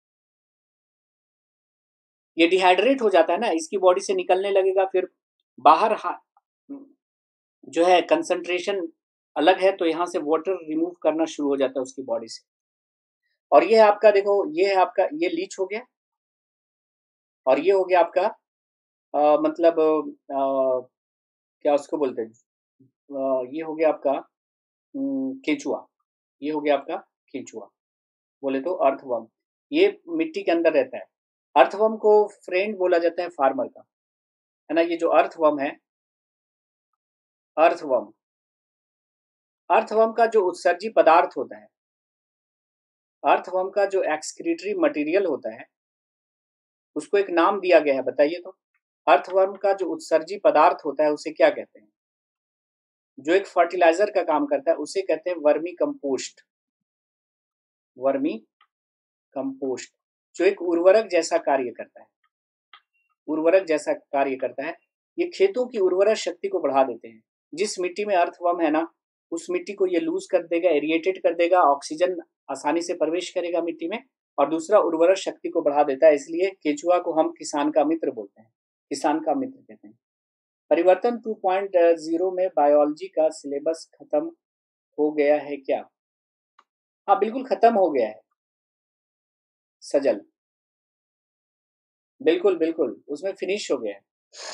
ये डिहाइड्रेट हो जाता है ना, इसकी बॉडी से निकलने लगेगा, फिर बाहर जो है कंसंट्रेशन अलग है तो यहाँ से वाटर रिमूव करना शुरू हो जाता है उसकी बॉडी से। और ये आपका देखो, ये है आपका, ये लीच हो गया और ये हो गया आपका आ, मतलब आ, क्या उसको बोलते हैं, आ, ये हो गया आपका केंचुआ, ये हो गया आपका केंचुआ, बोले तो अर्थवर्म। ये मिट्टी के अंदर रहता है। अर्थवर्म को फ्रेंड बोला जाता है फार्मर का, है ना। ये जो अर्थवर्म है, अर्थवर्म, अर्थवर्म का जो उत्सर्जी पदार्थ होता है, अर्थवर्म का जो एक्सक्रीटरी मटेरियल होता है उसको एक नाम दिया गया है, बताइए तो। अर्थवर्म का जो उत्सर्जी पदार्थ होता है उसे क्या कहते हैं? जो एक फर्टिलाइजर का काम करता है उसे कहते हैं वर्मी कंपोस्ट, वर्मी कंपोस्ट, जो एक उर्वरक जैसा कार्य करता है, उर्वरक जैसा कार्य करता है। ये खेतों की उर्वरक शक्ति को बढ़ा देते हैं। जिस मिट्टी में अर्थवर्म है ना, उस मिट्टी को ये लूज कर देगा, एरिएटेड कर देगा, ऑक्सीजन आसानी से प्रवेश करेगा मिट्टी में, और दूसरा उर्वरक शक्ति को बढ़ा देता है। इसलिए केंचुआ को हम किसान का मित्र बोलते हैं, किसान का मित्र कहते हैं। परिवर्तन टू पॉइंट जीरो में बायोलॉजी का सिलेबस खत्म हो गया है क्या? हाँ बिल्कुल खत्म हो गया है सजल, बिल्कुल बिल्कुल उसमें फिनिश हो गया है।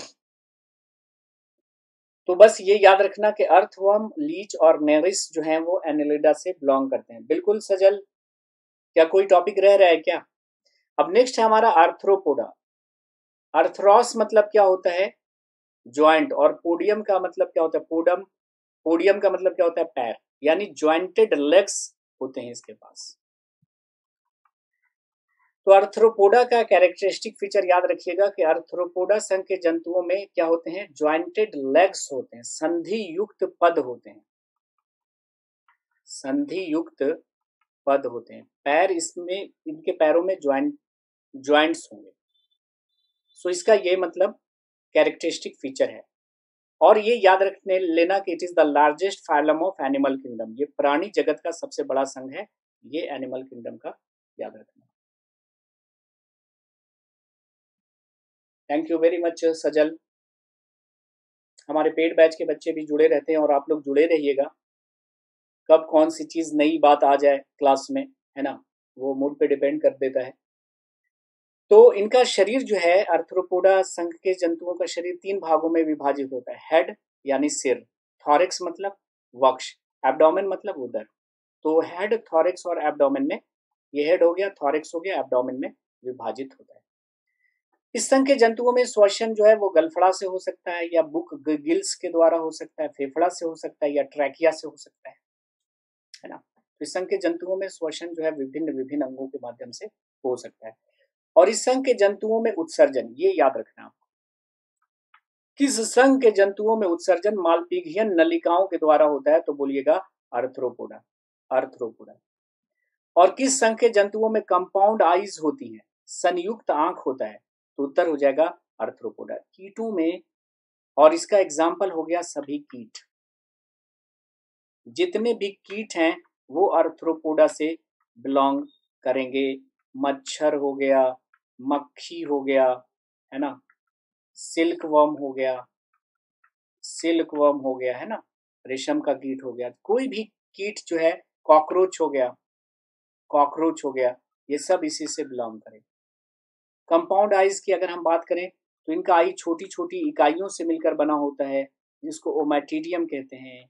तो बस ये याद रखना कि अर्थवर्म, लीच और नेरिस जो हैं वो एनेलिडा से बिलोंग करते हैं। बिल्कुल सजल, क्या कोई टॉपिक रह रहा है क्या? अब नेक्स्ट है हमारा आर्थ्रोपोडा। आर्थ्रोस मतलब क्या होता है? ज्वाइंट, और पोडियम का मतलब क्या होता है? पोडम, पोडियम का मतलब क्या होता है? पैर, यानी ज्वाइंटेड लेग्स होते हैं इसके पास। तो आर्थ्रोपोडा का कैरेक्टरिस्टिक फीचर याद रखिएगा कि आर्थ्रोपोडा संघ के जंतुओं में क्या होते हैं? ज्वाइंटेड लेग्स होते हैं, संधि युक्त पद होते हैं, संधि युक्त पद होते हैं। पैर, इसमें इनके पैरों में ज्वाइंट ज्वाइंट्स होंगे। सो इसका ये मतलब कैरेक्टरिस्टिक फीचर है। और ये याद रखने लेना कि it is the largest phylum of animal kingdom, ये प्राणी जगत का सबसे बड़ा संघ है, ये एनिमल किंगडम का याद रखना। Thank you very much Sajal. हमारे पेड बैच के बच्चे भी जुड़े रहते हैं और आप लोग जुड़े रहिएगा। कब कौन सी चीज नई बात आ जाए क्लास में, है ना, वो मूड पे डिपेंड कर देता है। तो इनका शरीर जो है, आर्थ्रोपोडा संघ के जंतुओं का शरीर तीन भागों में विभाजित होता है। हेड यानी सिर, थॉरिक्स मतलब वक्ष, एब्डोमेन मतलब उदर। तो हेड, थॉरिक्स और एब्डोमेन में, ये हेड हो गया, थॉरिक्स हो गया, एब्डोमेन में विभाजित होता है। इस संघ के जंतुओं में श्वसन जो है वो गलफड़ा से हो सकता है, या बुक गिल्स के द्वारा हो सकता है, फेफड़ा से हो सकता है, या ट्रैकिया से हो सकता है, है ना। इस संघ के जंतुओं में श्वसन जो है विभिन्न विभिन्न अंगों के माध्यम से हो सकता है। और इस संघ के जंतुओं में उत्सर्जन, ये याद रखना आपको, किस संघ के जंतुओं में उत्सर्जन मालपीघियन नलिकाओं के द्वारा होता है, तो बोलिएगा आर्थ्रोपोडा, आर्थ्रोपोडा। और किस संघ के जंतुओं में कंपाउंड आईज होती है, संयुक्त आंख होता है, तो उत्तर हो जाएगा आर्थ्रोपोडा। कीटों में, और इसका एग्जाम्पल हो गया सभी कीट, जितने भी कीट हैं वो आर्थ्रोपोडा से बिलोंग करेंगे। मच्छर हो गया, मक्खी हो गया, है ना, सिल्क वर्म हो गया, सिल्क वर्म हो गया, है ना, रेशम का कीट हो गया, कोई भी कीट जो है, कॉकरोच हो गया, कॉकरोच हो गया, ये सब इसी से बिलोंग करेंगे। कंपाउंड आइज की अगर हम बात करें तो इनका आई छोटी छोटी इकाइयों से मिलकर बना होता है, जिसको ओमैटिडियम कहते हैं,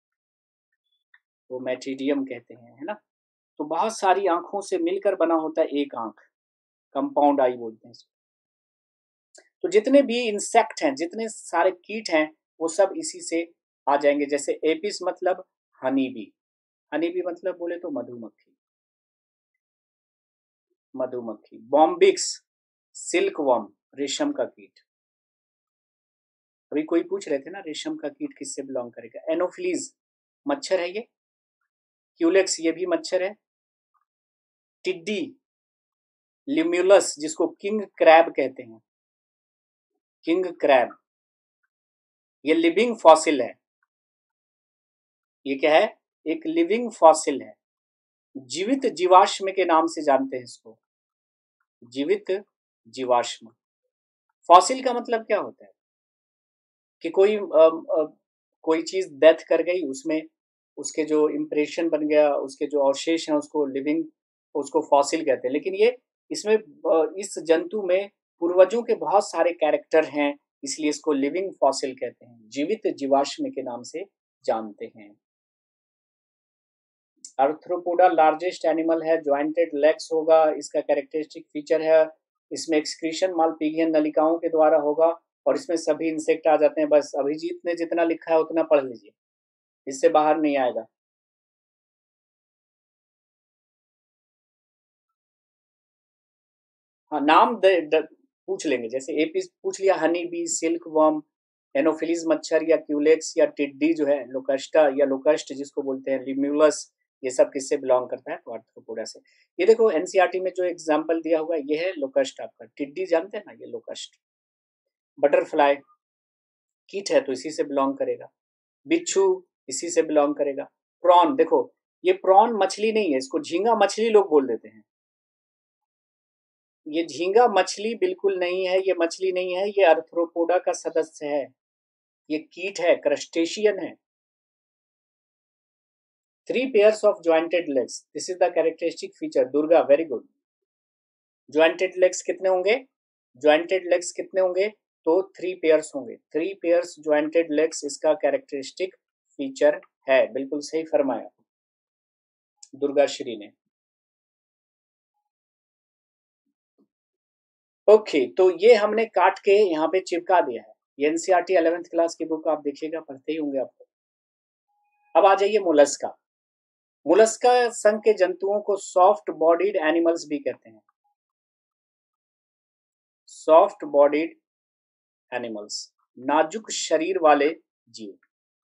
ओमैटिडियम कहते हैं, है ना। तो बहुत सारी आंखों से मिलकर बना होता है एक आंख, कंपाउंड आई बोलते हैं इसको। तो जितने भी इंसेक्ट हैं, जितने सारे कीट हैं, वो सब इसी से आ जाएंगे। जैसे एपिस मतलब हनी बी, हनी बी मतलब बोले तो मधुमक्खी, मधुमक्खी। बॉम्बिक्स सिल्क वर्म, रेशम का कीट। अभी कोई पूछ रहे थे ना, रेशम का कीट किससे बिलोंग करेगा। एनोफिलीज मच्छर है ये, क्यूलेक्स ये भी मच्छर है। टिड्डी, लिम्यूलस जिसको किंग क्रैब कहते हैं, किंग क्रैब, ये लिविंग फॉसिल है। ये क्या है, एक लिविंग फॉसिल है, जीवित जीवाश्म के नाम से जानते हैं इसको, जीवित जीवाश्म। फॉसिल का मतलब क्या होता है कि कोई आ, आ, कोई चीज डेथ कर गई, उसमें उसके जो इम्प्रेशन बन गया, उसके जो अवशेष हैं, उसको लिविंग, उसको फॉसिल कहते हैं। लेकिन ये इसमें इस जंतु में पूर्वजों के बहुत सारे कैरेक्टर हैं, इसलिए इसको लिविंग फॉसिल कहते हैं, जीवित जीवाश्म के नाम से जानते हैं। आर्थ्रोपोडा लार्जेस्ट एनिमल है, ज्वाइंटेड लेग्स होगा, इसका कैरेक्टरिस्टिक फीचर है, इसमें एक्सक्रीशन मालपीघियन नलिकाओं के द्वारा होगा, और इसमें सभी इंसेक्ट आ जाते हैं। बस अभिजीत ने जितना लिखा है उतना पढ़ लीजिए, इससे बाहर नहीं आएगा। हाँ, नाम द, द, पूछ लेंगे, जैसे एपीस पूछ लिया, honey bee, silk worm, Anopheles मच्छर, या क्यूलेक्स, या टिड्डी जो है, लोकस्टा या लोकस्ट जिसको बोलते हैं, लिम्यूलस, ये सब किससे बिलोंग करता है, तो आर्थ्रोपोडा से। ये देखो एनसीईआरटी में जो एग्जांपल दिया हुआ है, ये है लोकस्ट आपका। टिड्डी जानते हैं ना, ये लोकस्ट। बटरफ्लाई कीट है तो इसी से बिलोंग करेगा। बिच्छू इसी से बिलोंग करेगा। प्रॉन, देखो ये प्रॉन मछली नहीं है, इसको झींगा मछली लोग बोल देते हैं। ये झींगा मछली बिल्कुल नहीं है, ये मछली नहीं है, ये आर्थ्रोपोडा का सदस्य है, ये कीट है, क्रस्टेशियन है। Three pairs of jointed legs, this is the characteristic feature. Durga, very good. Jointed legs कितने होंगे, ज्वाइंटेड लेग्स कितने होंगे, तो थ्री पेयर्स होंगे, थ्री पेयर्स ज्वाइंटेड लेग्स इसका कैरेक्टरिस्टिक फीचर है। बिल्कुल सही फरमाया दुर्गा श्री ने। ओके okay, तो ये हमने काट के यहाँ पे चिपका दिया है। ये एनसीईआरटी इलेवेंथ क्लास की बुक आप देखिएगा, पढ़ते ही होंगे आपको। अब आ जाइए मोलस्का। मोलस्का संघ के जंतुओं को सॉफ्ट बॉडीड एनिमल्स भी कहते हैं, सॉफ्ट बॉडीड एनिमल्स, नाजुक शरीर वाले जीव।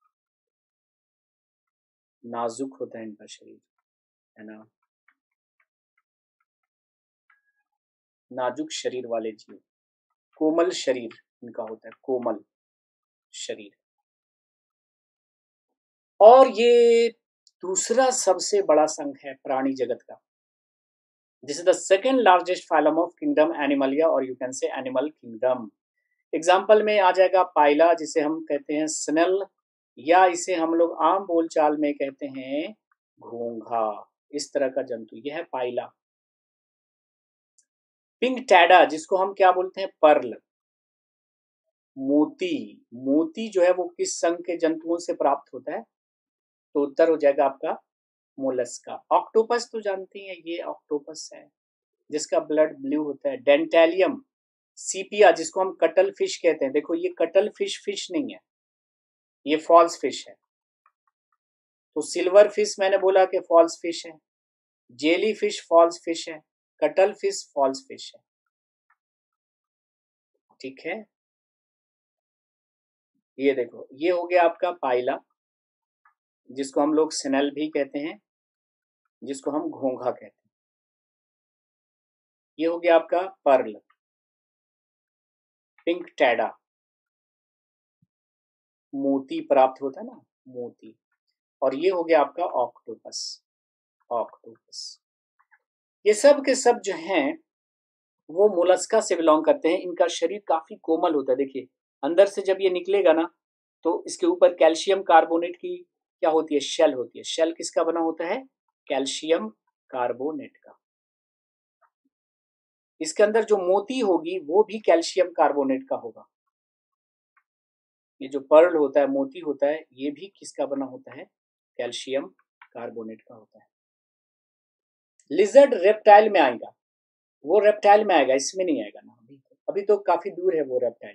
नाजुक होता है इनका शरीर, है ना, नाजुक शरीर वाले जीव। कोमल शरीर इनका होता है, कोमल शरीर। और ये दूसरा सबसे बड़ा संघ है प्राणी जगत का। This is the second largest phylum of kingdom Animalia, और you can say animal kingdom. Example में आ जाएगा पाइला, जिसे हम कहते हैं स्नेल, या इसे हम लोग आम बोलचाल में कहते हैं घोंघा। इस तरह का जंतु यह है पाइला। पिंक टैडा, जिसको हम क्या बोलते हैं पर्ल, मोती। मोती जो है वो किस संघ के जंतुओं से प्राप्त होता है? तो उत्तर हो जाएगा आपका मोलस्का। ऑक्टोपस तो जानती हैं, ये ऑक्टोपस है जिसका ब्लड ब्लू होता है। डेंटेलियम, सीपिया, जिसको हम कटल फिश कहते हैं। देखो ये कटल फिश फिश नहीं है, ये फॉल्स फिश है। तो सिल्वर फिश मैंने बोला कि फॉल्स फिश है, जेली फिश फॉल्स फिश है, कटल फिश फॉल्स फिश है। ठीक है, ये देखो ये हो गया आपका पाइला, जिसको हम लोग स्नेल भी कहते हैं, जिसको हम घोंघा कहते हैं। ये हो गया आपका पर्ल, पिंक टैडा, मोती प्राप्त होता है ना, मोती। और ये हो गया आपका ऑक्टोपस, ऑक्टोपस। ये सब के सब जो हैं वो मोलस्का से बिलोंग करते हैं। इनका शरीर काफी कोमल होता है। देखिए अंदर से जब ये निकलेगा ना तो इसके ऊपर कैल्शियम कार्बोनेट की क्या होती है, शेल होती है। शेल किसका बना होता है? कैल्शियम कार्बोनेट का। इसके अंदर जो मोती होगी वो भी कैल्शियम कार्बोनेट का होगा। ये जो पर्ल होता है, मोती होता है, ये भी किसका बना होता है? कैल्शियम कार्बोनेट का होता है। लिजर्ड रेप्टाइल में आएगा, वो रेप्टाइल में आएगा, इसमें नहीं आएगा ना अभी तो, अभी तो काफी दूर है वो reptile.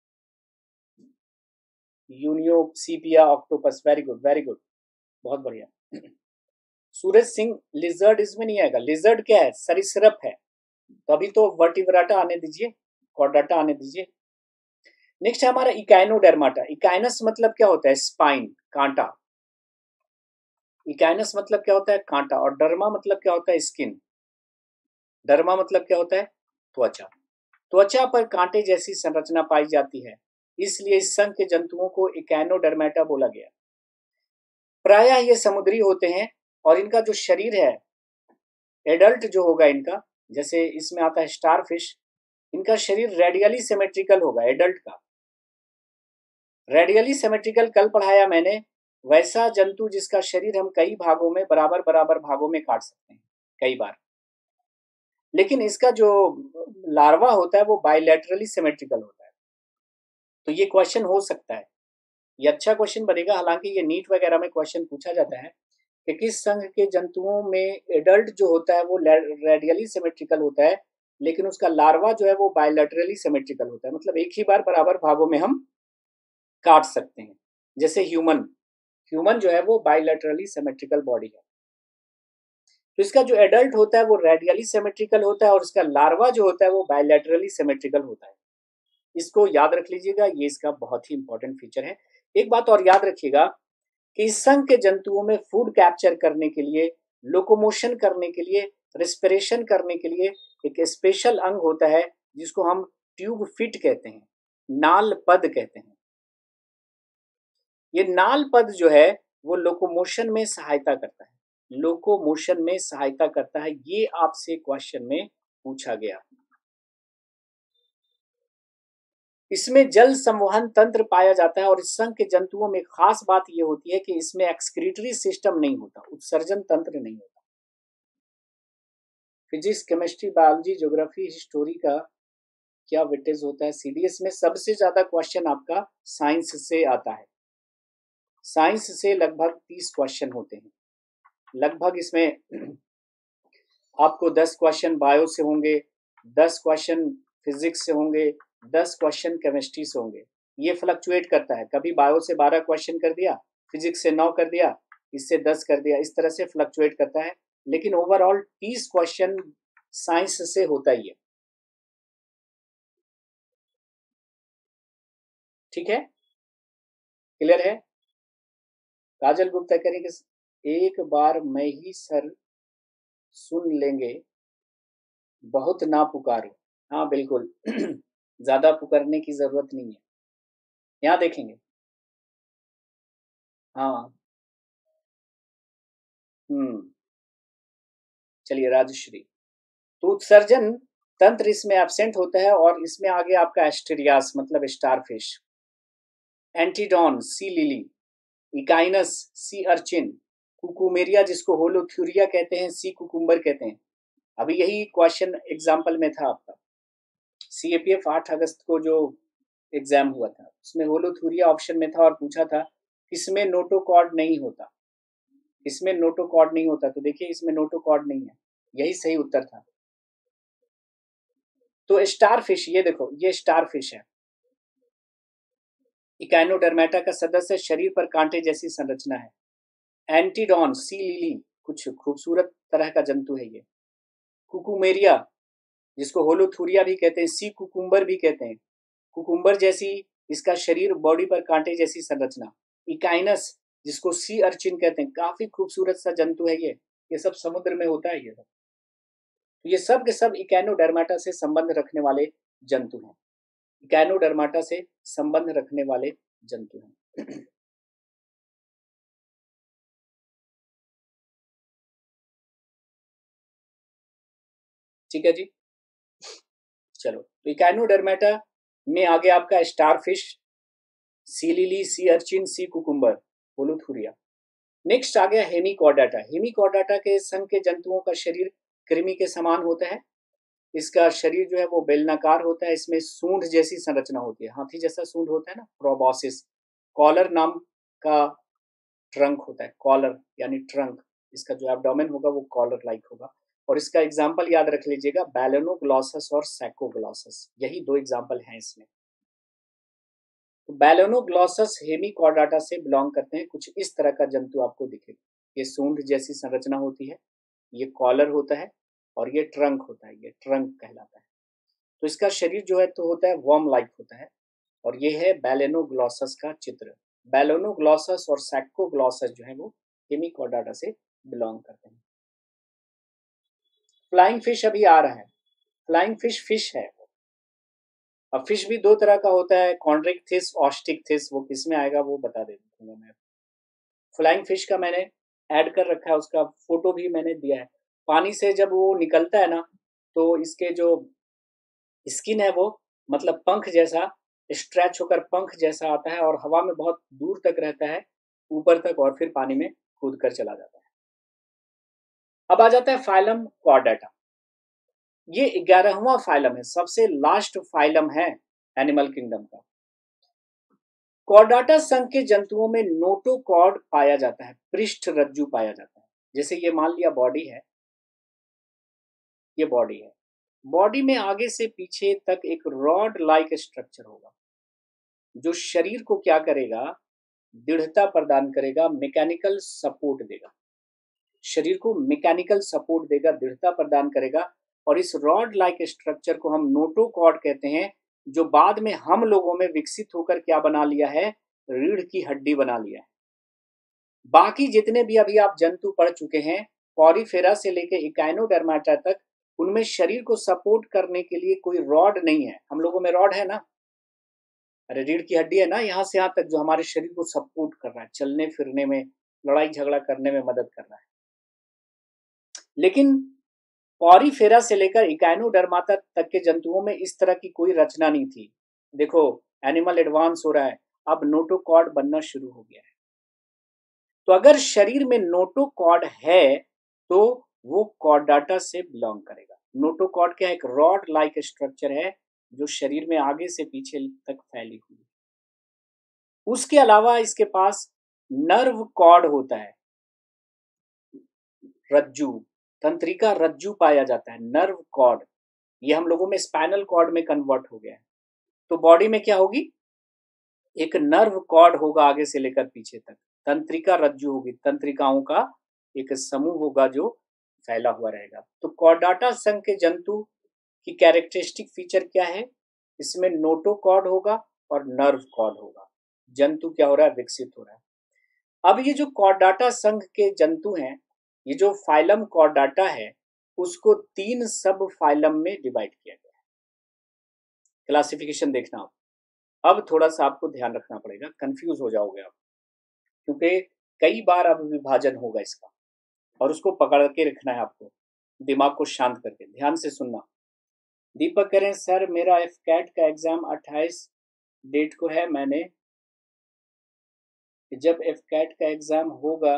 Unio Sepia octopus, very good very good, बहुत बढ़िया। सूरज सिंह, लिजर्ड इसमें नहीं आएगा। लिजर्ड क्या है? सरीसृप है। तो अभी तो वर्टिब्राटा आने दीजिए, कॉर्डाटा आने दीजिए। नेक्स्ट है हमारा इकाइनोडर्माटा। इकाइनस मतलब क्या होता है? स्पाइन, कांटा। इकाइनस मतलब क्या होता है? कांटा। और डर्मा मतलब क्या होता है? स्किन। डर्मा मतलब क्या होता है? त्वचा। त्वचा पर कांटे जैसी संरचना पाई जाती है, इसलिए इस संघ के जंतुओं को इकाइनोडर्माटा बोला गया। प्रायः ये समुद्री होते हैं और इनका जो शरीर है, एडल्ट जो होगा इनका, जैसे इसमें आता है स्टारफिश, इनका शरीर रेडियली सिमेट्रिकल होगा एडल्ट का। रेडियली सिमेट्रिकल कल पढ़ाया मैंने, वैसा जंतु जिसका शरीर हम कई भागों में बराबर बराबर भागों में काट सकते हैं कई बार। लेकिन इसका जो लार्वा होता है वो बायलैटरली सिमेट्रिकल होता है। तो ये क्वेश्चन हो सकता है, ये अच्छा क्वेश्चन बनेगा। हालांकि ये नीट वगैरह में क्वेश्चन पूछा जाता है कि किस संघ के जंतुओं में एडल्ट जो होता है वो रेडियली सिमेट्रिकल होता है, लेकिन उसका लार्वा जो है वो बायलैटरली सिमेट्रिकल होता है, मतलब एक ही बार बराबर भागों में हम काट सकते हैं। जैसे ह्यूमन, ह्यूमन जो है वो बायलैटरली सिमेट्रिकल बॉडी है। तो इसका जो एडल्ट होता है वो रेडियली सिमेट्रिकल होता है और इसका लार्वा जो होता है वो बायलैटरली सिमेट्रिकल होता है। इसको याद रख लीजिएगा, ये इसका बहुत ही इंपॉर्टेंट फीचर है। एक बात और याद रखिएगा कि इस संघ के जंतुओं में फूड कैप्चर करने के लिए, लोकोमोशन करने के लिए, रेस्पिरेशन करने के लिए एक स्पेशल अंग होता है जिसको हम ट्यूब फिट कहते हैं, नाल पद कहते हैं। ये नाल पद जो है वो लोकोमोशन में सहायता करता है, लोकोमोशन में सहायता करता है। ये आपसे क्वेश्चन में पूछा गया। इसमें जल संवहन तंत्र पाया जाता है और इस संघ के जंतुओं में खास बात यह होती है कि इसमें एक्सक्रीटरी सिस्टम नहीं होता, उत्सर्जन तंत्र नहीं होता। Physics, chemistry, biology, geography, history का क्या वेटेज होता है? सीडीएस में सबसे ज्यादा क्वेश्चन आपका साइंस से आता है। साइंस से लगभग तीस क्वेश्चन होते हैं लगभग। इसमें आपको दस क्वेश्चन बायो से होंगे, दस क्वेश्चन फिजिक्स से होंगे, दस क्वेश्चन केमिस्ट्री से होंगे। ये फ्लक्चुएट करता है, कभी बायो से बारह क्वेश्चन कर दिया, फिजिक्स से नौ कर दिया, इससे दस कर दिया, इस तरह से फ्लक्चुएट करता है। लेकिन ओवरऑल तीस क्वेश्चन साइंस से होता ही है। ठीक है, क्लियर है? काजल गुप्ता करेंगे, एक बार मैं ही सर सुन लेंगे, बहुत ना पुकारो। हाँ बिल्कुल ज्यादा पुकारने की जरूरत नहीं है। यहाँ देखेंगे, हाँ हम्म चलिए राजश्री। तो उत्सर्जन तंत्र इसमें एब्सेंट होता है और इसमें आगे आपका एस्टेरियास मतलब starfish, Antedon sea lily, Echinus sea urchin, Cucumaria जिसको होलोथ्यूरिया कहते हैं सी कुकुम्बर कहते हैं। अभी यही क्वेश्चन एग्जाम्पल में था आपका सी ए पी एफ आठ अगस्त को जो एग्जाम हुआ था उसमें होलोथ्यूरिया ऑप्शन में था और पूछा था किसमें नोटोकॉर्ड नहीं होता, इसमें नोटोकॉर्ड नहीं होता, तो देखिए इसमें नोटोकॉर्ड नहीं है, यही सही उत्तर था। तो स्टारफिश, ये देखो ये स्टारफिश है, इकाइनोडर्मेटा का सदस्य, शरीर पर कांटे जैसी संरचना है। एंटीडॉन सी लिली, कुछ खूबसूरत तरह का जंतु है ये। कुकुमेरिया जिसको होलोथूरिया भी कहते हैं, सी कुकुम्बर भी कहते हैं, कुकुम्बर जैसी इसका शरीर, बॉडी पर कांटे जैसी संरचना। इकाइनस जिसको सी अर्चिन कहते हैं, काफी खूबसूरत सा जंतु है ये ये सब समुद्र में होता है ये सब। तो ये सब के सब इकाइनोडर्मेटा से संबंध रखने वाले जंतु हैं, इकाइनोडर्मेटा से संबंध रखने वाले जंतु हैं। ठीक है जी, चलो तो इकाइनोडर्मेटा में आगे आपका starfish, sea lily, sea urchin, sea cucumber, Holothuria. Next आ गया हेमिकॉर्डाटा। हेमिकॉर्डाटा के संघ के जंतुओं का शरीर कृमि के समान होता है, इसका शरीर जो है वो बेलनाकार होता है, इसमें सूंड जैसी संरचना होती है, हाथी जैसा सूंड होता है ना, प्रोबॉसिस। कॉलर नाम का ट्रंक होता है, कॉलर यानी ट्रंक, इसका जो एब्डोमेन होगा वो कॉलर लाइक होगा। और इसका एग्जाम्पल याद रख लीजिएगा, बैलेनोग्लॉसस और सैकोग्लॉसस, यही दो एग्जाम्पल हैं इसमें। तो बैलेनोग्लॉसस हेमिकॉर्डाटा से बिलोंग करते हैं, कुछ इस तरह का जंतु आपको दिखेगा, ये सूंड जैसी संरचना होती है, ये कॉलर होता है और ये ट्रंक होता है, ये ट्रंक कहलाता है। तो इसका शरीर जो है तो होता है वर्म लाइक होता है, और ये है बैलेनोग्लॉसस का चित्र। बैलेनोग्लॉसस और सैकोग्लॉसस जो है वो हेमिकॉर्डाटा से बिलोंग करते हैं। फ्लाइंग फिश अभी आ रहा है, फ्लाइंग फिश फिश है। अब फिश भी दो तरह का होता है, कॉन्ड्रिक्थिस, ऑस्टिक्थिस, वो किस में आएगा वो बता दे दूंगा मैं। फ्लाइंग फिश का मैंने ऐड कर रखा है, उसका फोटो भी मैंने दिया है। पानी से जब वो निकलता है ना तो इसके जो स्किन है वो मतलब पंख जैसा स्ट्रेच होकर पंख जैसा आता है और हवा में बहुत दूर तक रहता है, ऊपर तक, और फिर पानी में कूद कर चला जाता है। अब आ जाता है फाइलम कॉर्डेटा। ये ग्यारहवां फाइलम है, सबसे लास्ट फाइलम है एनिमल किंगडम का। कॉर्डाटा संघ के जंतुओं में नोटोकॉर्ड पाया जाता है, पृष्ठ रज्जु पाया जाता है। जैसे ये मान लिया बॉडी है, ये बॉडी है, बॉडी में आगे से पीछे तक एक रॉड लाइक स्ट्रक्चर होगा जो शरीर को क्या करेगा, दृढ़ता प्रदान करेगा, मैकेनिकल सपोर्ट देगा, शरीर को मैकेनिकल सपोर्ट देगा, दृढ़ता प्रदान करेगा। और इस रॉड लाइक स्ट्रक्चर को हम नोटोकॉर्ड कहते हैं, जो बाद में हम लोगों में विकसित होकर क्या बना लिया है, रीढ़ की हड्डी बना लिया है। बाकी जितने भी अभी आप जंतु पढ़ चुके हैं, पॉरीफेरा से लेकर इकाइनोडर्मेटा तक, उनमें शरीर को सपोर्ट करने के लिए कोई रॉड नहीं है। हम लोगों में रॉड है ना, अरे रीढ़ की हड्डी है ना, यहाँ से यहाँ तक, जो हमारे शरीर को सपोर्ट कर रहा है, चलने फिरने में, लड़ाई झगड़ा करने में मदद कर रहा है। लेकिन पॉरीफेरा से लेकर इकाइनोडर्माटा तक के जंतुओं में इस तरह की कोई रचना नहीं थी। देखो एनिमल एडवांस हो रहा है, अब नोटोकॉर्ड बनना शुरू हो गया है। तो अगर शरीर में नोटोकॉर्ड है तो वो कॉर्डाटा से बिलोंग करेगा। नोटोकॉर्ड क्या, एक रॉड लाइक स्ट्रक्चर है जो शरीर में आगे से पीछे तक फैली हुई है। उसके अलावा इसके पास नर्व कॉर्ड होता है, रज्जू, तंत्रिका रज्जू पाया जाता है, नर्व कॉर्ड, ये हम लोगों में स्पाइनल कॉर्ड में कन्वर्ट हो गया है। तो बॉडी में क्या होगी, एक नर्व कॉर्ड होगा आगे से लेकर पीछे तक, तंत्रिका रज्जु होगी, तंत्रिकाओं का एक समूह होगा जो फैला हुआ रहेगा। तो कॉर्डाटा संघ के जंतु की कैरेक्टरिस्टिक फीचर क्या है, इसमें नोटोकॉर्ड होगा और नर्व कॉर्ड होगा। जंतु क्या हो रहा है, विकसित हो रहा है। अब ये जो कॉर्डाटा संघ के जंतु हैं, ये जो फाइलम कॉर्डाटा है उसको तीन सब फाइलम में डिवाइड किया गया है। क्लासिफिकेशन देखना आप, अब थोड़ा सा आपको ध्यान रखना पड़ेगा, कंफ्यूज हो जाओगे आप, क्योंकि कई बार अब विभाजन होगा इसका और उसको पकड़ के रखना है आपको, दिमाग को शांत करके ध्यान से सुनना। दीपक कह रहे हैं सर मेरा एफ कैट का एग्जाम अट्ठाईस डेट को है, मैंने जब एफ कैट का एग्जाम होगा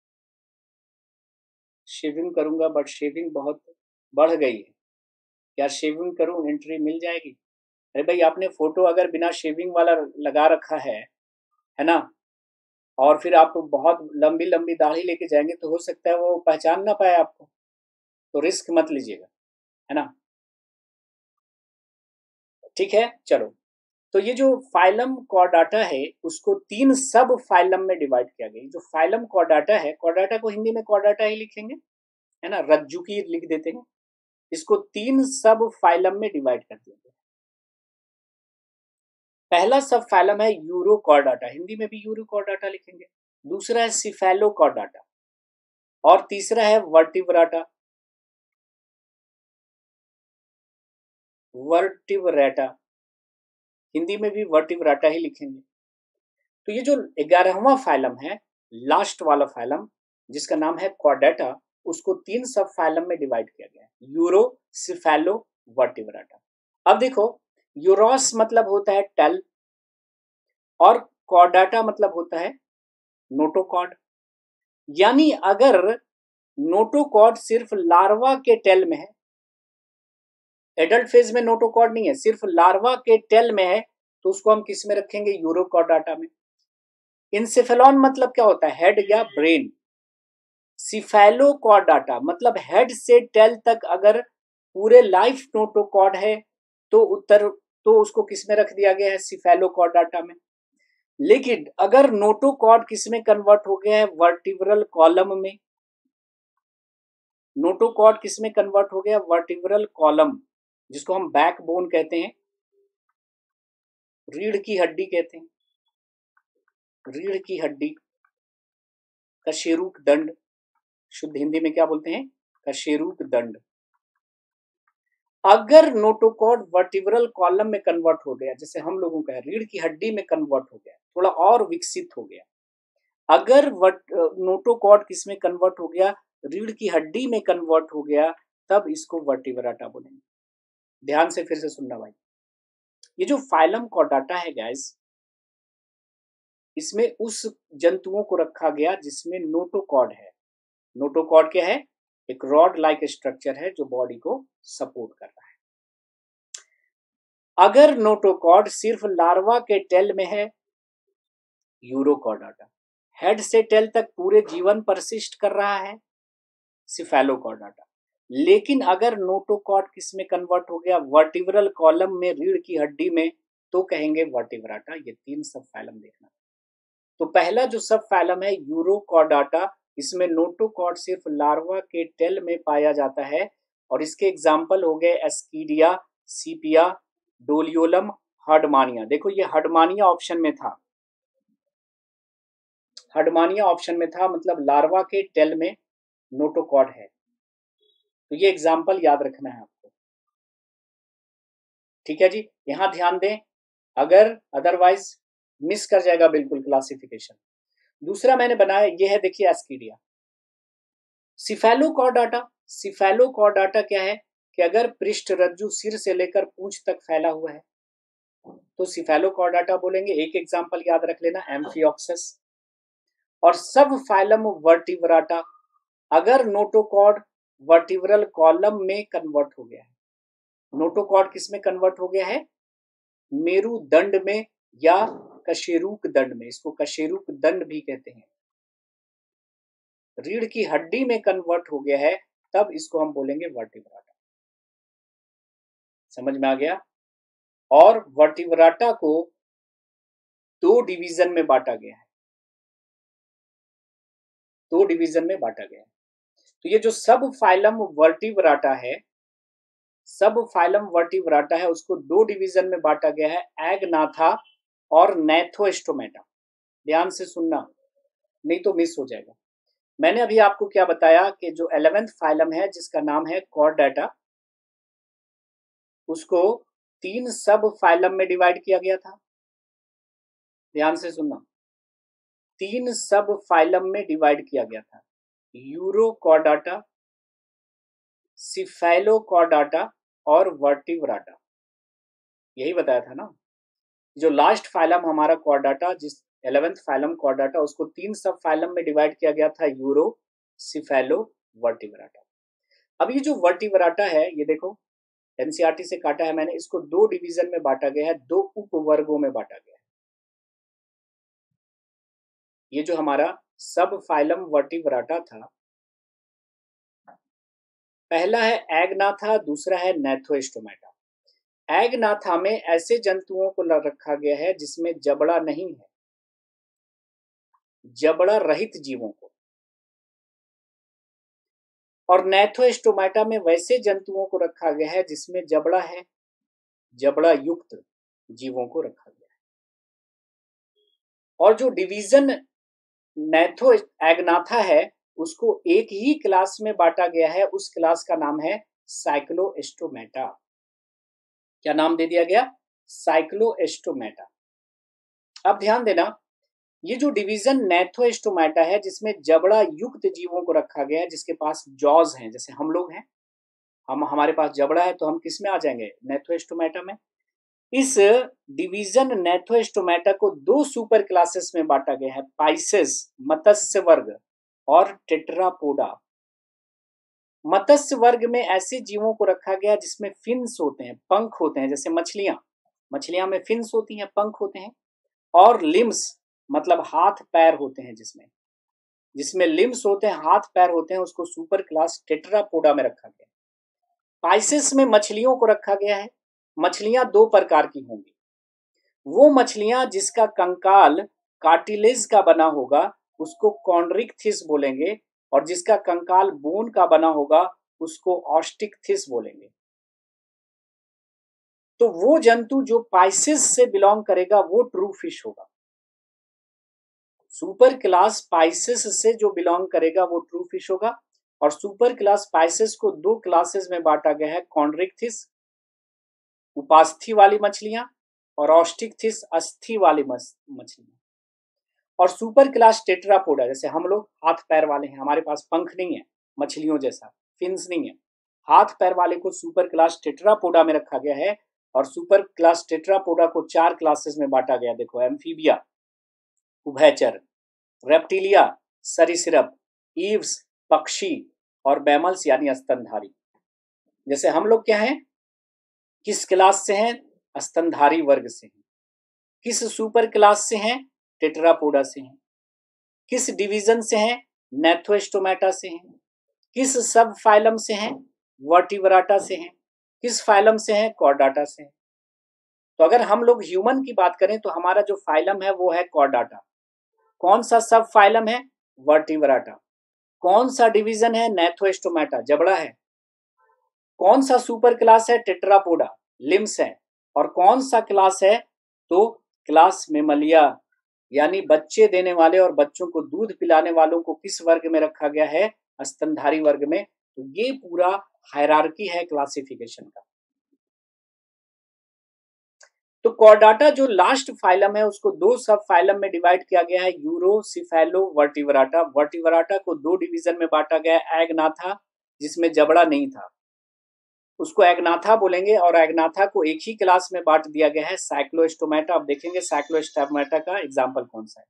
शेविंग करूंगा बट शेविंग बहुत बढ़ गई है, क्या शेविंग करूं एंट्री मिल जाएगी? अरे भाई आपने फोटो अगर बिना शेविंग वाला लगा रखा है है ना, और फिर आप बहुत लंबी लंबी दाढ़ी लेके जाएंगे तो हो सकता है वो पहचान ना पाए आपको, तो रिस्क मत लीजिएगा, है ना। ठीक है चलो, तो ये जो फाइलम कॉर्डाटा है उसको तीन सब फाइलम में डिवाइड किया गया। जो फाइलम कॉर्डाटा है, कॉर्डाटा को हिंदी में कॉर्डाटा ही लिखेंगे, है ना, रज्जु की लिख देते हैं, इसको तीन सब फाइलम में डिवाइड कर दिया गया। पहला सब फाइलम है यूरोकॉर्डाटा, हिंदी में भी यूरोकॉर्डाटा लिखेंगे। दूसरा है सिफेलोकॉर्डाटा और तीसरा है वर्टिब्राटा, वर्टिब्रेटा, हिंदी में भी वर्टिब्राटा ही लिखेंगे। तो ये जो ग्यारहवां फाइलम है, लास्ट वाला फाइलम जिसका नाम है कॉर्डाटा, उसको तीन सब फाइलम में डिवाइड किया गया है, यूरो, सिफेलो, वर्टिब्राटा। अब देखो, यूरोस मतलब होता है टेल और कॉर्डाटा मतलब होता है नोटोकॉर्ड। यानी अगर नोटोकॉर्ड सिर्फ लार्वा के टेल में है, एडल्ट फेज में नोटोकॉर्ड नहीं है, सिर्फ लार्वा के टेल में है, तो उसको हम किस में रखेंगे? यूरोकॉर्डाटा में। इंसेफेलॉन मतलब क्या होता है? हेड या ब्रेन। सिफेलोकॉर्डाटा मतलब हेड से टेल तक अगर पूरे लाइफ नोटोकॉर्ड है तो उत्तर तो उसको किस में रख दिया गया है? सिफेलोकॉर्डाटा में। लेकिन अगर नोटोकॉर्ड किस में कन्वर्ट हो गया है? वर्टिब्रल कॉलम में। नोटोकॉर्ड किस में कन्वर्ट हो गया? वर्टिब्रल कॉलम, जिसको हम बैकबोन कहते हैं, रीढ़ की हड्डी कहते हैं, रीढ़ की हड्डी, कशेरुक दंड, शुद्ध हिंदी में क्या बोलते हैं? कशेरुक दंड। अगर नोटोकॉर्ड वर्टिब्रल कॉलम में कन्वर्ट हो गया, जैसे हम लोगों का है रीढ़ की हड्डी में कन्वर्ट हो गया, थोड़ा और विकसित हो गया, अगर नोटोकॉर्ड किस में कन्वर्ट हो गया? रीढ़ की हड्डी में कन्वर्ट हो गया, तब इसको वर्टिब्राटा बोलेंगे। ध्यान से फिर से सुनना भाई, ये जो फाइलम कॉर्डाटा है गाइस, इसमें उस जंतुओं को रखा गया जिसमें नोटोकॉर्ड है। नोटोकॉर्ड क्या है? एक रॉड लाइक स्ट्रक्चर है जो बॉडी को सपोर्ट कर रहा है। अगर नोटोकॉर्ड सिर्फ लार्वा के टेल में है, यूरोकॉर्डाटा। हेड से टेल तक पूरे जीवन परसिस्ट कर रहा है, सिफेलोकॉर्डाटा। लेकिन अगर नोटोकॉर्ड किस में कन्वर्ट हो गया? वर्टिब्रल कॉलम में, रीढ़ की हड्डी में, तो कहेंगे वर्टिब्राटा। ये तीन सब फाइलम देखना। तो पहला जो सब फाइलम है यूरोकॉर्डाटा, इसमें नोटोकॉर्ड सिर्फ लार्वा के टेल में पाया जाता है, और इसके एग्जाम्पल हो गए एस्कीडिया, सीपिया, डोलियोलम, हर्डमानिया। देखो ये हर्डमानिया ऑप्शन में था, हर्डमानिया ऑप्शन में था, मतलब लार्वा के टेल में नोटोकॉर्ड है। तो ये एग्जाम्पल याद रखना है आपको, ठीक है जी। यहां ध्यान दें, अगर अदरवाइज मिस कर जाएगा बिल्कुल क्लासिफिकेशन। दूसरा मैंने बनाया, ये है देखिए एस्कीडिया। सिफेलोकॉर्डाटा, सिफेलोकॉर्डाटा क्या है कि अगर पृष्ठ रज्जु सिर से लेकर पूंछ तक फैला हुआ है तो सिफेलोकॉर्डाटा बोलेंगे। एक एग्जांपल याद रख लेना, एम्फिऑक्सस। और सब फाइलम वर्टिब्राटा, अगर नोटोकॉर्ड वर्टिब्रल कॉलम में कन्वर्ट हो गया है, नोटोकॉर्ड किस में कन्वर्ट हो गया है? मेरुदंड में या कशेरुक दंड में, इसको कशेरुक दंड भी कहते हैं, रीढ़ की हड्डी में कन्वर्ट हो गया है, तब इसको हम बोलेंगे वर्टिब्राटा। समझ में आ गया? और वर्टिब्राटा को दो डिवीजन में बांटा गया है, दो डिवीजन में बांटा गया है। तो ये जो सब फाइलम वर्टिब्राटा है, सब फाइलम वर्टिब्राटा है, उसको दो डिवीजन में बांटा गया है, एगनाथा और नैथोस्टोमेटा। ध्यान से सुनना, नहीं तो मिस हो जाएगा। मैंने अभी आपको क्या बताया कि जो इलेवेंथ फाइलम है जिसका नाम है कॉर्डाटा, उसको तीन सब फाइलम में डिवाइड किया गया था। ध्यान से सुनना, तीन सब फाइलम में डिवाइड किया गया था, यूरोकॉर्डाटा, सिफेलोकॉर्डाटा और वर्टिब्राटा, यही बताया था ना। जो लास्ट फाइलम हमारा कॉर्डाटा, जिस इलेवेंथ फाइलम कॉर्डाटा, उसको तीन सब फाइलम में डिवाइड किया गया था, यूरो, सिफेलो, वर्टिब्राटा। अब ये जो वर्टिब्राटा है, ये देखो एनसीईआरटी से काटा है मैंने, इसको दो डिवीजन में बांटा गया है, दो उपवर्गों में बांटा गया है। ये जो हमारा सब फाइलम वर्टिब्राटा था, पहला है एगनाथा, दूसरा है नैथोस्टोमेटा। एगनाथा में ऐसे जंतुओं को रखा गया है जिसमें जबड़ा नहीं है, जबड़ा रहित जीवों को। और नैथोस्टोमेटा में वैसे जंतुओं को रखा गया है जिसमें जबड़ा है, जबड़ा युक्त जीवों को रखा गया है। और जो डिवीजन नैथो एगनाथा है, उसको एक ही क्लास में बांटा गया है, उस क्लास का नाम है साइक्लोएस्टोमेटा। क्या नाम दे दिया गया? साइक्लोएस्टोमेटा। अब ध्यान देना, ये जो डिवीजन नैथोस्टोमेटा है, जिसमें जबड़ा युक्त जीवों को रखा गया है, जिसके पास जॉज हैं, जैसे हम लोग हैं, हम हमारे पास जबड़ा है, तो हम किस में आ जाएंगे? नैथोस्टोमेटा में। इस डिवीजन नैथोस्टोमेटा को दो सुपर क्लासेस में बांटा गया है, पाइसेस मत्स्य वर्ग और टेट्रापोडा। मत्स्य वर्ग में ऐसे जीवों को रखा गया जिसमें फिन्स होते हैं, पंख होते हैं, जैसे मछलियां, मछलियां में फिन्स होती हैं, पंख होते हैं। और लिम्स मतलब हाथ पैर होते हैं, जिसमें जिसमें लिम्स होते हैं, हाथ पैर होते हैं, उसको सुपर क्लास टेट्रापोडा में रखा गया। पाइसेस में मछलियों को रखा गया है। मछलियां दो प्रकार की होंगी। वो मछलियां जिसका कंकाल कार्टिलेज का बना होगा उसको कॉन्ड्रिक्थिस बोलेंगे, और जिसका कंकाल बोन का बना होगा उसको ऑस्टिक्थिस बोलेंगे। तो वो जंतु जो पाइसेस से बिलोंग करेगा वो ट्रू फिश होगा। सुपर क्लास पाइसेस से जो बिलोंग करेगा वो ट्रू फिश होगा। और सुपर क्लास पाइसेस को दो क्लासेस में बांटा गया है, कॉन्ड्रिक्थिस उपास्थि वाली मछलियां और ऑस्टिक्थिस अस्थि वाली मछलियां। और सुपर क्लास टेट्रापोडा, जैसे हम लोग हाथ पैर वाले हैं, हमारे पास पंख नहीं है, मछलियों जैसा फिन्स नहीं है, हाथ पैर वाले को सुपर क्लास टेट्रापोडा में रखा गया है। और सुपर क्लास टेट्रापोडा को चार क्लासेस में बांटा गया, देखो, एम्फीबिया उभयचर, रेप्टिलिया सरीसृप, ईव्स पक्षी, और मैमल्स यानी स्तनधारी। जैसे हम लोग क्या हैं, किस क्लास से हैं? स्तनधारी वर्ग से हैं। किस सुपर क्लास से हैं? टेट्रापोडा से हैं। किस डिवीजन से हैं? नैथोस्टोमेटा से हैं। किस सब फाइलम से हैं? वर्टिब्राटा से हैं। किस फाइलम से हैं? कॉर्डाटा से हैं। तो अगर हम लोग ह्यूमन की बात करें तो हमारा जो फाइलम है वो है कॉर्डाटा। कौन सा सब फाइलम है? वर्टिब्राटा। कौन सा डिवीजन है? नैथोस्टोमेटा, जबड़ा है। कौन सा सुपर क्लास है? टेट्रापोडा, लिम्स है। और कौन सा क्लास है? तो क्लास मेमलिया, यानी बच्चे देने वाले और बच्चों को दूध पिलाने वालों को किस वर्ग में रखा गया है? स्तनधारी वर्ग में। तो ये पूरा हायरार्की है क्लासिफिकेशन का। तो कॉर्डाटा जो लास्ट फाइलम है उसको दो सब फाइलम में डिवाइड किया गया है, यूरो, सिफेलो, वर्टिब्राटा। वर्टिब्राटा को दो डिवीजन में बांटा गया है, एगनाथा जिसमें जबड़ा नहीं था उसको एगनाथा बोलेंगे, और एगनाथा को एक ही क्लास में बांट दिया गया है, साइक्लोस्टोमेटा। अब देखेंगे साइक्लोस्टोमेटा का एग्जाम्पल कौन सा है।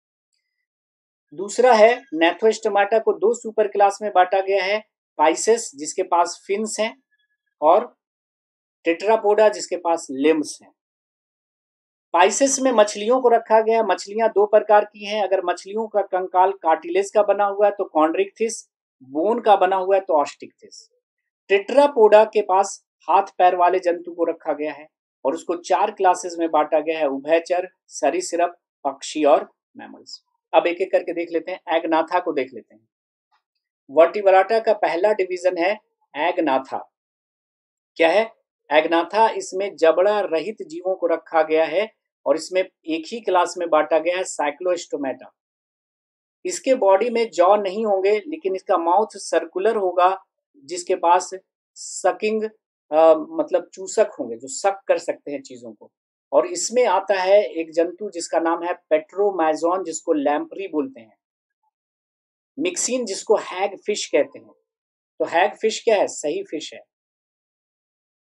दूसरा है नैथोस्टोमेटा को दो सुपर क्लास में बांटा गया है, पाइसेस जिसके पास फिन्स हैं, और टेट्रापोडा जिसके पास लिम्स हैं। पाइसेस में मछलियों को रखा गया। मछलियां दो प्रकार की हैं, अगर मछलियों का कंकाल कार्टिलेज का बना हुआ है तो कॉन्ड्रिक्थिस, बोन का बना हुआ है तो ऑस्टिक्थिस। टेट्रापोडा के पास हाथ पैर वाले जंतु को रखा गया है और उसको चार क्लासेस में बांटा गया है, उभयचर, सरीसृप, पक्षी और मैमल्स। अब एक एक करके देख लेते हैं। एगनाथा को देख लेते हैं। वर्टिब्राटा का पहला डिवीजन है एगनाथा। क्या है? एगनाथा। इसमें जबड़ा रहित जीवों को रखा गया है और इसमें एक ही क्लास में बांटा गया है, साइक्लोस्टोमेटा। इसके बॉडी में जॉ नहीं होंगे, लेकिन इसका माउथ सर्कुलर होगा, जिसके पास सकिंग आ, मतलब चूसक होंगे जो सक कर सकते हैं चीजों को। और इसमें आता है एक जंतु जिसका नाम है पेट्रोमाइजोन, जिसको लैम्प्री बोलते हैं, मिक्सिन जिसको हैग फिश कहते हैं। तो हैग फिश क्या है? सही फिश है।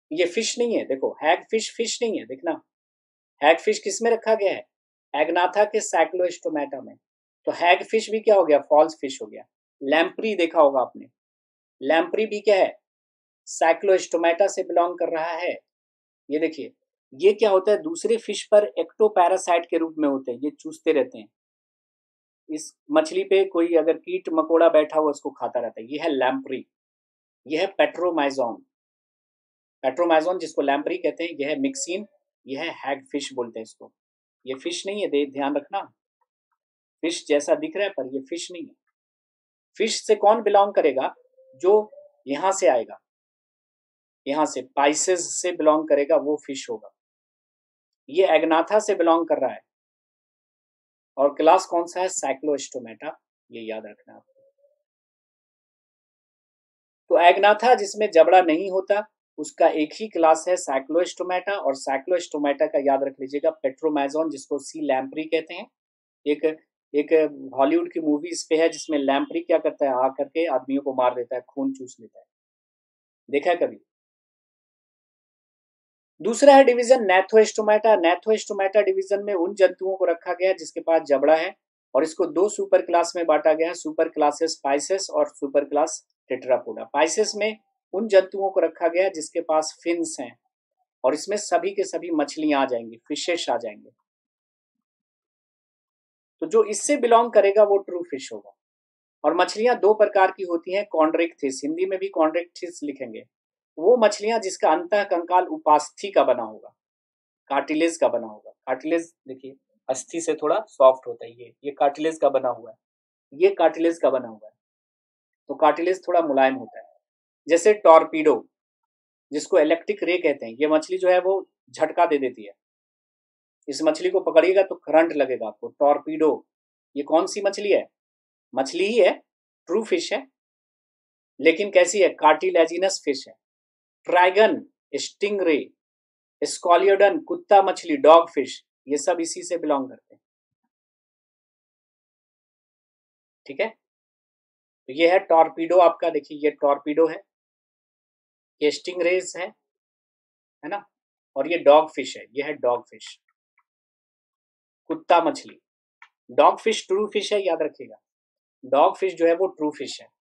ये फिश नहीं है, देखो हैग फिश फिश नहीं है, देखना हैग फिश किस में रखा गया है, एग्नाथा के साइक्लोस्टोमेटा में। तो हैग फिश भी क्या हो गया, फॉल्स फिश हो गया। लैम्प्री देखा होगा आपने, लैम्प्री भी क्या है, साइक्लोस्टोमेटा से बिलोंग कर रहा है। ये देखिए, ये क्या होता है, दूसरे फिश पर एक्टोपैरासाइट के रूप में होते हैं, ये चूसते रहते हैं। इस मछली पे कोई अगर कीट मकोड़ा बैठा हुआ उसको खाता रहता है, ये है लैम्प्री। ये है पेट्रोमाइजोन, पेट्रोमाइजोन जिसको लैम्प्री कहते हैं, यह है मिक्सिन, यह है हैग फिश बोलते हैं इसको। ये फिश नहीं है, दे ध्यान रखना, फिश जैसा दिख रहा है पर ये फिश नहीं है। फिश से कौन बिलोंग करेगा, जो यहां से आएगा, यहां से पाइसेस से बिलोंग करेगा वो फिश होगा। ये एग्नाथा से बिलोंग कर रहा है और क्लास कौन सा है, साइक्लोस्टोमेटा, ये याद रखना आपको। तो एग्नाथा जिसमें जबड़ा नहीं होता उसका एक ही क्लास है साइक्लोस्टोमेटा, और साइक्लोस्टोमेटा का याद रख लीजिएगा पेट्रोमाइजोन, जिसको सी लैम्प्री कहते हैं। एक एक हॉलीवुड की मूवी इस पे है जिसमें लैम्प्री क्या करता है, आ करके आदमियों को मार देता है, खून चूस लेता है, देखा है कभी। दूसरा है डिवीजन नेथोस्टोमेटा। नेथोस्टोमेटा डिवीजन में उन जंतुओं को रखा गया है जिसके पास जबड़ा है, और इसको दो सुपर क्लास में बांटा गया है, सुपर क्लासेस पाइसेस और सुपर क्लास टेट्रापोडा। पाइसेस में उन जंतुओं को रखा गया है जिसके पास फिन्स हैं, और इसमें सभी के सभी मछलियां आ जाएंगी, फिशेस आ जाएंगे। तो जो इससे बिलोंग करेगा वो ट्रू फिश होगा। और मछलियां दो प्रकार की होती हैं, कॉन्ड्रिक्थिस, हिंदी में भी कॉन्ड्रिक्थिस लिखेंगे, वो मछलियां जिसका अंतः कंकाल उपास्थि का बना होगा, कार्टिलेज का बना होगा। कार्टिलेज देखिए अस्थि से थोड़ा सॉफ्ट होता है, ये ये कार्टिलेज का बना हुआ है, ये कार्टिलेज का बना हुआ है, तो कार्टिलेज थोड़ा मुलायम होता है। जैसे टॉर्पीडो जिसको इलेक्ट्रिक रे कहते हैं, ये मछली जो है वो झटका दे देती है, इस मछली को पकड़िएगा तो करंट लगेगा आपको। टॉर्पीडो, ये कौन सी मछली है, मछली ही है, ट्रू फिश है, लेकिन कैसी है, कार्टिलेजिनस फिश है। ट्राइगन, स्टिंगरे, स्कॉलियोडन कुत्ता मछली, डॉग फिश, ये सब इसी से बिलोंग करते हैं, ठीक है। तो ये है टॉर्पीडो आपका, देखिए ये टॉर्पीडो है, ये स्टिंगरेज है है ना, और ये डॉग फिश है, ये है डॉग फिश, कुत्ता मछली। डॉग फिश ट्रू फिश है, याद रखिएगा, डॉग फिश जो है वो ट्रू फिश है।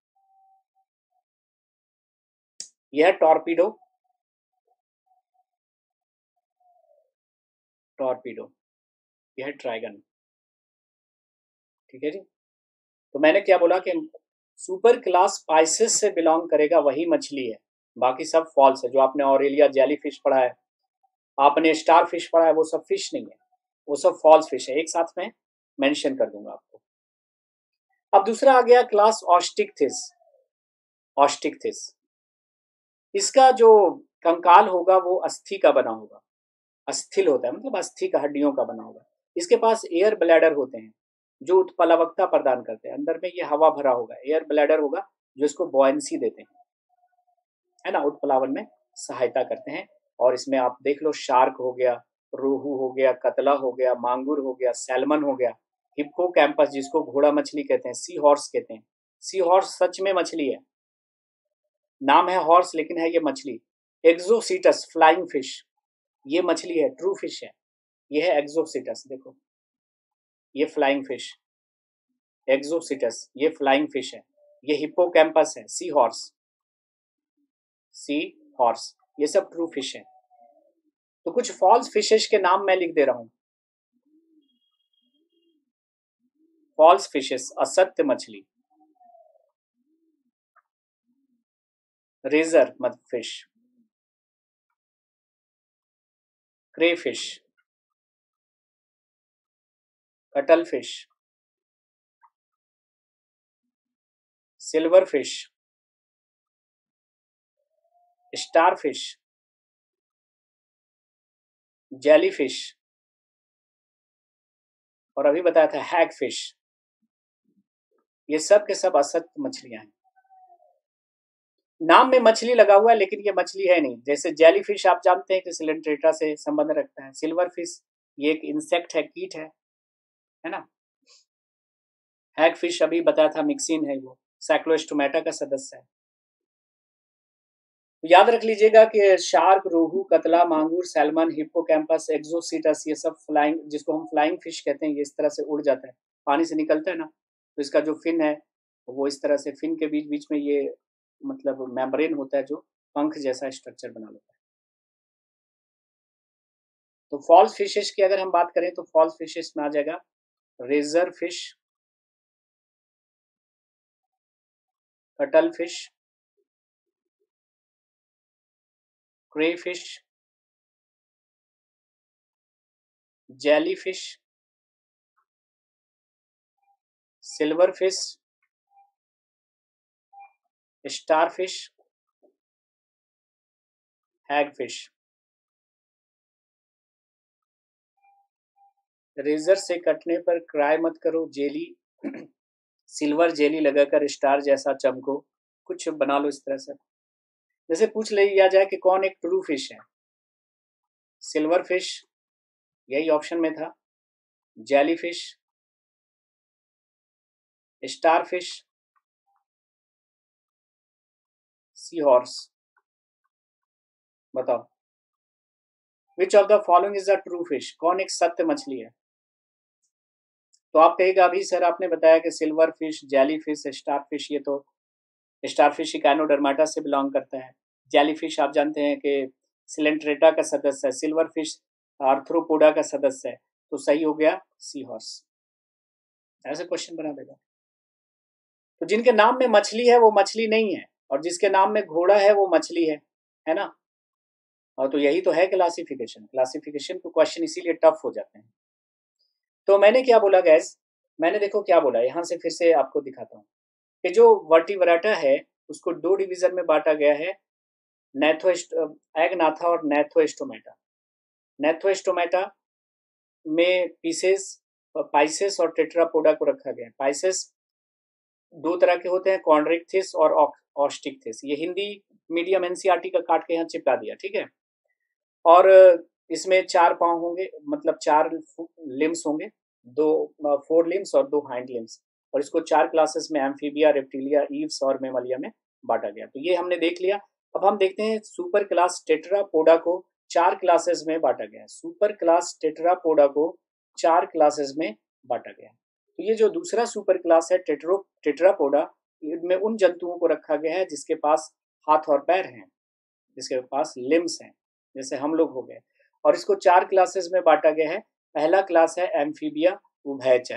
यह है टॉर्पीडो, टॉर्पीडो, यह है ट्राइगन, ठीक है जी। तो मैंने क्या बोला कि सुपर क्लास पाइसेस से बिलोंग करेगा वही मछली है, बाकी सब फॉल्स है। जो आपने ऑरेलिया जेली फिश पढ़ा है, आपने स्टार फिश पढ़ा है, वो सब फिश नहीं है, वो सब फॉल्स फिश है। एक साथ में मेंशन कर दूंगा आपको। अब दूसरा आ गया क्लास ऑस्टिकथिस। ऑस्टिकथिस, इसका जो कंकाल होगा वो अस्थि का बना होगा, अस्थिल होता है, मतलब अस्थि का, हड्डियों का बना होगा। इसके पास एयर ब्लैडर होते हैं जो उत्प्लावकता प्रदान करते हैं, अंदर में ये हवा भरा होगा, एयर ब्लैडर होगा जो इसको बॉयंसी देते हैं, है ना, उत्प्लावन में सहायता करते हैं। और इसमें आप देख लो, शार्क हो गया, रोहू हो गया, कतला हो गया, मांगुर हो गया, सैल्मन हो गया, हिप्पोकैम्पस जिसको घोड़ा मछली कहते हैं, सी हॉर्स कहते हैं। सी हॉर्स सच में मछली है, नाम है हॉर्स लेकिन है ये मछली। एक्सोसीटस फ्लाइंग फिश, ये मछली है, ट्रू फिश है, ये है एक्सोसीटस, देखो ये फ्लाइंग फिश, एक्सोसीटस ये फ्लाइंग फिश है। ये हिप्पोकैम्पस है, सी हॉर्स, सी हॉर्स, ये सब ट्रू फिश है। तो कुछ फॉल्स फिशेस के नाम मैं लिख दे रहा हूं। फॉल्स फिशेस, असत्य मछली, रेजर मत fish, cray fish, cuttle fish, silver fish, star fish, jelly fish, और अभी बताया था हैग फिश। ये सब के सब असत्य मछलियां हैं, नाम में मछली लगा हुआ है लेकिन ये मछली है नहीं। जैसे जेली फिश आप जानते हैं कि सिलेंट्रेटा से संबंध रखता है, सिल्वर फिश ये एक इंसेक्ट है, कीट है है ना। हैग फिश अभी बताया था मिक्सिन है, वो साइक्लोस्टोमेटा का सदस्य है। तो याद रख लीजिएगा कि शार्क, रोहू, कतला, मांगूर, सैल्मन, हिप्पोकैम्पस, एक्सोसीटस, ये सब फ्लाइंग, जिसको हम फ्लाइंग फिश कहते हैं, ये इस तरह से उड़ जाता है, पानी से निकलता है ना, तो इसका जो फिन है वो इस तरह से, फिन के बीच बीच में ये मतलब मेम्ब्रेन होता है जो पंख जैसा स्ट्रक्चर बना लेता है। तो फॉल्स फिशेस की अगर हम बात करें तो फॉल्स फिशेस में आ जाएगा razor fish, cuttle fish, cray fish, jelly fish, silver fish, star fish, hag fish. Razor से कटने पर क्राई मत करो, जेली सिल्वर जेली लगाकर स्टार जैसा चमको, कुछ बना लो इस तरह से। जैसे पूछ लिया जाए कि कौन एक ट्रू फिश है, सिल्वर फिश यही ऑप्शन में था, jelly fish, star fish, sea horse. बताओ which of the following is the true fish, कौन एक सत्य मछली है? तो आप कहेगा अभी सर आपने बताया कि silver fish, jelly fish, star fish, ये तो स्टार फिश इकाइनोडर्माटा से बिलोंग करता है, जेली फिश आप जानते हैं कि सिलेंट्रेटा का सदस्य है, सिल्वर फिश आर्थ्रोपोडा का सदस्य है, तो सही हो गया सी हॉर्स। ऐसे क्वेश्चन बना देगा। तो जिनके नाम में मछली है वो मछली नहीं है, और जिसके नाम में घोड़ा है वो मछली है, है ना? और तो यही तो है क्लासिफिकेशन। क्लासिफिकेशन को क्वेश्चन इसीलिए टफ हो जाते हैं। तो मैंने क्या बोला गैस, मैंने देखो क्या बोला, यहां से फिर से आपको दिखाता हूँ कि जो वर्टिब्रेटा है उसको दो डिवीजन में बांटा गया है, नैथो एगनाथा और नैथोस्टोमेटा। नैथोस्टोमेटा में पीसेस, पाइसेस और टेट्रापोडा को रखा गया है। पाइसेस दो तरह के होते हैं, कॉन्ड्रिक्थिस और ऑस्टिक्थिस। ये हिंदी मीडियम एनसीईआरटी का काट के यहाँ चिपका दिया, ठीक है। और इसमें चार पांव होंगे, मतलब चार लिम्स होंगे, दो फोर लिम्स और दो हाइंड लिम्स, और इसको चार क्लासेस में एम्फीबिया, रेप्टिलिया, ईव्स और मेमलिया में बांटा गया। तो ये हमने देख लिया। अब हम देखते हैं सुपर क्लास टेट्रापोडा को चार क्लासेस में बांटा गया है। सुपर क्लास टेट्रापोडा को चार क्लासेस में बांटा गया। तो ये जो दूसरा सुपर क्लास है टेट्रो टेट्रापोडा, इनमें उन जंतुओं को रखा गया है जिसके पास हाथ और पैर हैं, जिसके पास लिम्स हैं, जैसे हम लोग हो गए। और इसको चार क्लासेस में बांटा गया है। पहला क्लास है एम्फीबिया, उभयचर।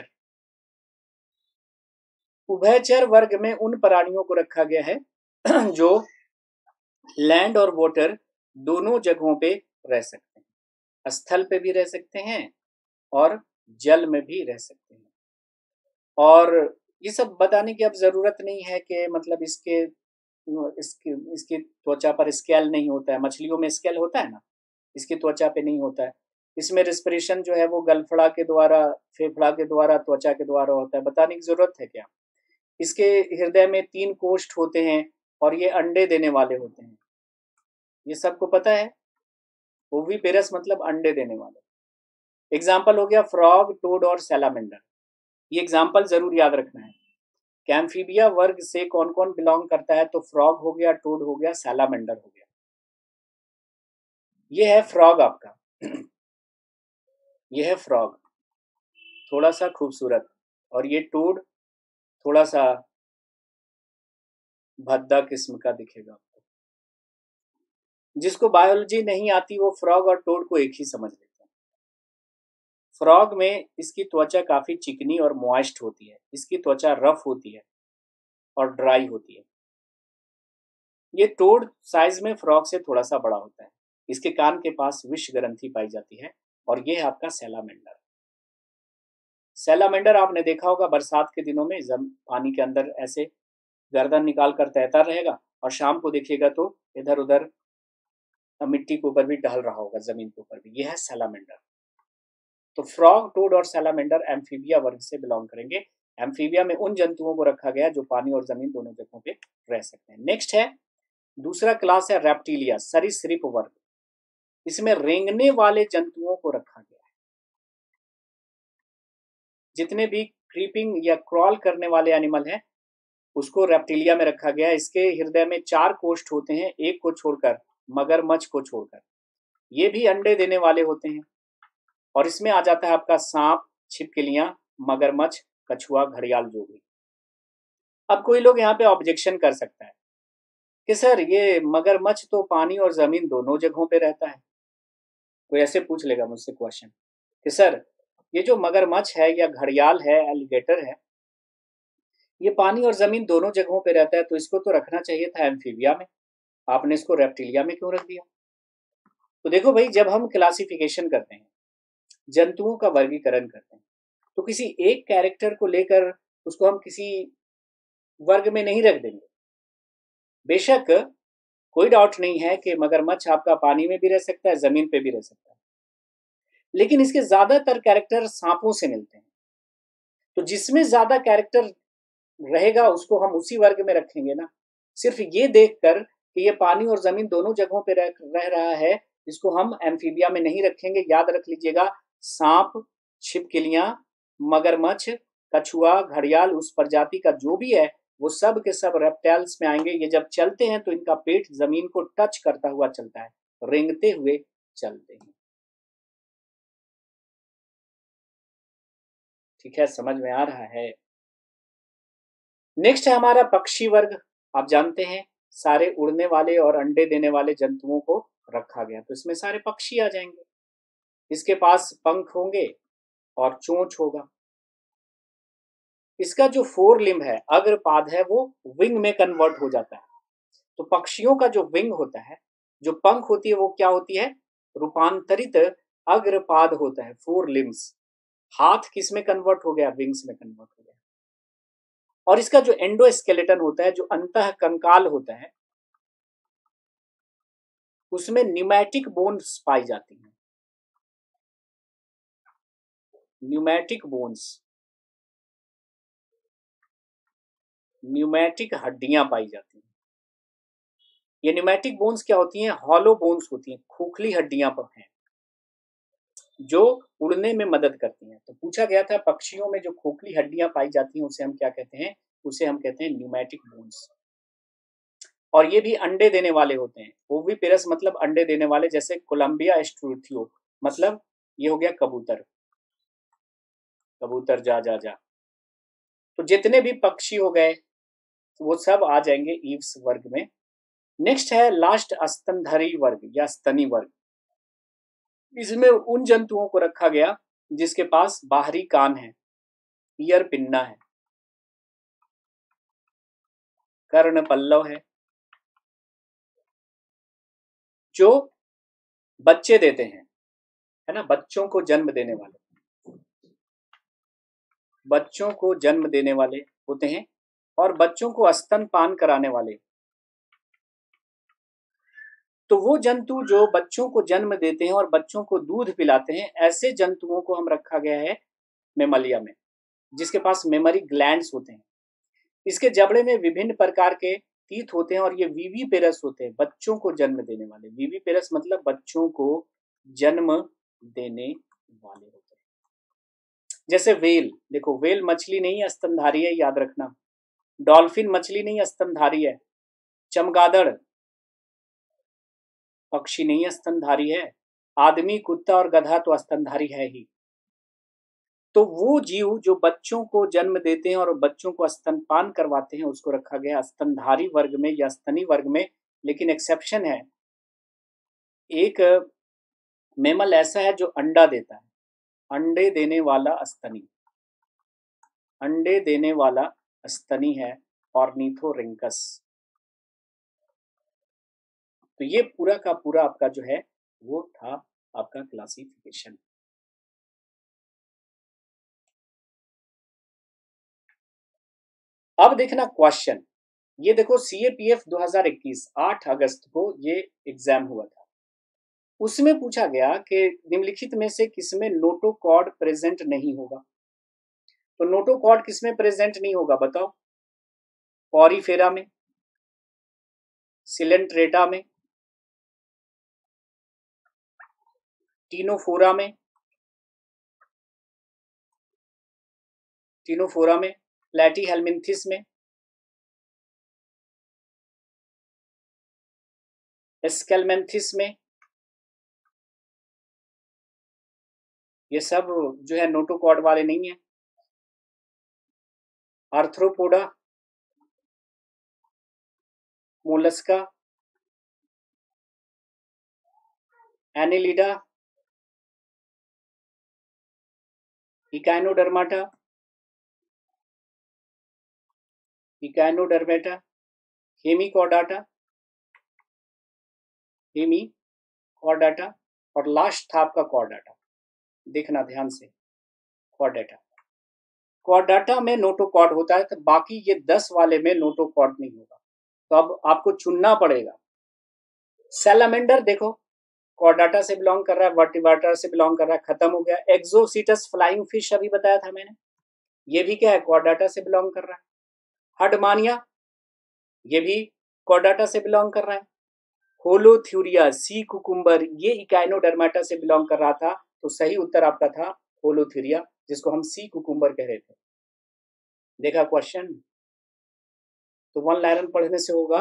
उभयचर वर्ग में उन प्राणियों को रखा गया है जो लैंड और वाटर दोनों जगहों पे रह सकते हैं, स्थल पे भी रह सकते हैं और जल में भी रह सकते हैं। और ये सब बताने की अब जरूरत नहीं है कि मतलब इसके इसकी इसकी त्वचा पर स्केल नहीं होता है। मछलियों में स्केल होता है ना, इसकी त्वचा पे नहीं होता है। इसमें रेस्पिरेशन जो है वो गलफड़ा के द्वारा, फेफड़ा के द्वारा, त्वचा के द्वारा होता है। बताने की जरूरत है क्या? इसके हृदय में तीन कोष्ठ होते हैं और ये अंडे देने वाले होते हैं, ये सबको पता है। ओविपेरस मतलब अंडे देने वाले। एग्जाम्पल हो गया फ्रॉग, टोड और सैलामेंडर। ये एग्जाम्पल जरूर याद रखना है। कैम्फीबिया वर्ग से कौन कौन बिलोंग करता है? तो फ्रॉग हो गया, टोड हो गया, सैलामेंडर हो गया। ये है फ्रॉग आपका ये है फ्रॉग, थोड़ा सा खूबसूरत, और ये टोड थोड़ा सा भद्दा किस्म का दिखेगा आपको। जिसको बायोलॉजी नहीं आती वो फ्रॉग और टोड को एक ही समझ लेते हैं। फ्रॉग में इसकी त्वचा काफी चिकनी और मॉइस्ट होती है, इसकी त्वचा रफ होती है और ड्राई होती है। ये टोड साइज में फ्रॉग से थोड़ा सा बड़ा होता है, इसके कान के पास विष ग्रंथि पाई जाती है। और ये है आपका सैलामेंडर। सैलामेंडर आपने देखा होगा बरसात के दिनों में जम पानी के अंदर ऐसे गर्दन निकाल कर तैरता रहेगा, और शाम को देखिएगा तो इधर उधर मिट्टी के ऊपर भी टहल रहा होगा, जमीन के ऊपर भी। यह है सैलामेंडर। तो फ्रॉग, टोड और सैलामेंडर एम्फीबिया वर्ग से बिलोंग करेंगे। एम्फीबिया में उन जंतुओं को रखा गया जो पानी और जमीन दोनों जगहों पे रह सकते हैं। नेक्स्ट है दूसरा क्लास है रेप्टिलिया, सरीसृप वर्ग। इसमें रेंगने वाले जंतुओं को रखा गया है। जितने भी क्रीपिंग या क्रॉल करने वाले एनिमल हैं उसको रेप्टिलिया में रखा गया। इसके हृदय में चार कोष्ठ होते हैं, एक को छोड़कर, मगरमच्छ को छोड़कर। ये भी अंडे देने वाले होते हैं। और इसमें आ जाता है आपका सांप, छिपकलियां, मगरमच्छ, कछुआ, घड़ियाल, जो भी। अब कोई लोग यहाँ पे ऑब्जेक्शन कर सकता है कि सर ये मगरमच्छ तो पानी और जमीन दोनों जगहों पे रहता है। कोई ऐसे पूछ लेगा मुझसे क्वेश्चन कि सर ये जो मगरमच्छ है या घड़ियाल है, एलिगेटर है, ये पानी और जमीन दोनों जगहों पे रहता है, तो इसको तो रखना चाहिए था एम्फीबिया में, आपने इसको रेप्टिलिया में क्यों रख दिया? तो देखो भाई, जब हम क्लासिफिकेशन करते हैं, जंतुओं का वर्गीकरण करते हैं, तो किसी एक कैरेक्टर को लेकर उसको हम किसी वर्ग में नहीं रख देंगे। बेशक कोई डाउट नहीं है कि मगरमच्छ आपका पानी में भी रह सकता है, जमीन पे भी रह सकता है, लेकिन इसके ज्यादातर कैरेक्टर सांपों से मिलते हैं। तो जिसमें ज्यादा कैरेक्टर रहेगा उसको हम उसी वर्ग में रखेंगे ना। सिर्फ ये देखकर कि ये पानी और जमीन दोनों जगहों पे रह, रह रहा है, इसको हम एम्फीबिया में नहीं रखेंगे। याद रख लीजिएगा, सांप, छिपकलियां, मगरमच्छ, कछुआ, घड़ियाल, उस प्रजाति का जो भी है, वो सब के सब रेप्टाइल्स में आएंगे। ये जब चलते हैं तो इनका पेट जमीन को टच करता हुआ चलता है, रेंगते हुए चलते हैं। ठीक है, समझ में आ रहा है? नेक्स्ट है हमारा पक्षी वर्ग। आप जानते हैं सारे उड़ने वाले और अंडे देने वाले जंतुओं को रखा गया, तो इसमें सारे पक्षी आ जाएंगे। इसके पास पंख होंगे और चोंच होगा। इसका जो फोर लिम्ब है, अग्रपाद है, वो विंग में कन्वर्ट हो जाता है। तो पक्षियों का जो विंग होता है, जो पंख होती है, वो क्या होती है? रूपांतरित अग्रपाद होता है, फोर लिम्स। हाथ किस में कन्वर्ट हो गया? विंग्स में कन्वर्ट हो गया। और इसका जो एंडोस्केलेटन होता है, जो अंतः कंकाल होता है, उसमें न्यूमैटिक बोन्स पाई जाती हैं। न्यूमैटिक बोन्स, न्यूमैटिक हड्डियां पाई जाती हैं। ये न्यूमैटिक बोन्स क्या होती हैं? हॉलो बोन्स होती हैं, खोखली हड्डियां पर हैं, जो उड़ने में मदद करती हैं। तो पूछा गया था पक्षियों में जो खोखली हड्डियां पाई जाती हैं उसे हम क्या कहते हैं? उसे हम कहते हैं न्यूमैटिक बोन्स। और ये भी अंडे देने वाले होते हैं। ओविपेरस मतलब अंडे देने वाले, जैसे कोलंबिया एस्ट्रूथियो मतलब ये हो गया कबूतर, कबूतर जा जा जा। तो जितने भी पक्षी हो गए वो सब आ जाएंगे ईव्स वर्ग में। नेक्स्ट है लास्ट स्तनधारी वर्ग या स्तनी वर्ग। इसमें उन जंतुओं को रखा गया जिसके पास बाहरी कान है, ईयर पिन्ना है, कर्ण पल्लव है, जो बच्चे देते हैं, है ना, बच्चों को जन्म देने वाले, बच्चों को जन्म देने वाले होते हैं, और बच्चों को स्तनपान कराने वाले। तो वो जंतु जो बच्चों को जन्म देते हैं और बच्चों को दूध पिलाते हैं, ऐसे जंतुओं को हम रखा गया है मेमलिया में, जिसके पास मेमरी ग्लैंड्स होते हैं। इसके जबड़े में विभिन्न प्रकार के टीथ होते हैं, और ये विविपेरस होते हैं, बच्चों को जन्म देने वाले। विविपेरस मतलब बच्चों को जन्म देने वाले होते हैं। जैसे वेल, देखो वेल मछली नहीं है, स्तनधारी है, याद रखना। डॉल्फिन मछली नहीं है, स्तनधारी है। चमगादड़ पक्षी नहीं है, स्तनधारी है। आदमी, कुत्ता और गधा तो स्तनधारी है ही। तो वो जीव जो बच्चों को जन्म देते हैं और बच्चों को स्तनपान करवाते हैं, उसको रखा गया स्तनधारी वर्ग में या स्तनी वर्ग में। लेकिन एक्सेप्शन है, एक मेमल ऐसा है जो अंडा देता है, अंडे देने वाला स्तनी, अंडे देने वाला स्तनी है ऑर्निथोरिंकस। तो ये पूरा का पूरा आपका जो है वो था आपका क्लासिफिकेशन। अब देखना क्वेश्चन, ये देखो सी ए पी एफ दो हज़ार इक्कीस आठ अगस्त को ये एग्जाम हुआ था। उसमें पूछा गया कि निम्नलिखित में से किसमें नोटोकॉर्ड प्रेजेंट नहीं होगा। तो नोटोकॉर्ड किसमें प्रेजेंट नहीं होगा बताओ? पॉरीफेरा में, सिलेंट्रेटा में, टीनोफोरा में, टीनोफोरा में, प्लेटीहेल्मिन्थिस में, स्केलमेंथिस में ये सब जो है नोटोकॉर्ड वाले नहीं है। Arthropoda, Mollusca, Annelida, Echinodermata, Echinodermata, Hemichordata, Hemichordata और लास्ट था आपका कॉर्डाटा। देखना ध्यान से, कॉर्डाटा कॉर्डाटा में नोटोकॉर्ड होता है, तो बाकी ये दस वाले में नोटोकॉर्ड नहीं होगा। तो अब आपको चुनना पड़ेगा। सैलामेंडर देखो कॉर्डाटा से बिलोंग कर रहा है, वर्टिब्राटा से बिलोंग कर रहा है, खत्म हो गया। एक्सोसीटस फ्लाइंग फिश अभी बताया था मैंने, ये भी क्या है, कॉर्डाटा से बिलोंग कर रहा है। हडमानिया ये भी कॉर्डाटा से बिलोंग कर रहा है। होलोथ्यूरिया, सी कुकुम्बर, ये इकाइनोडर्माटा से बिलोंग कर रहा था, तो सही उत्तर आपका था होलोथ्यूरिया, जिसको हम सी कुकुम्बर कह रहे थे। देखा क्वेश्चन, तो वन लाइन पढ़ने से होगा।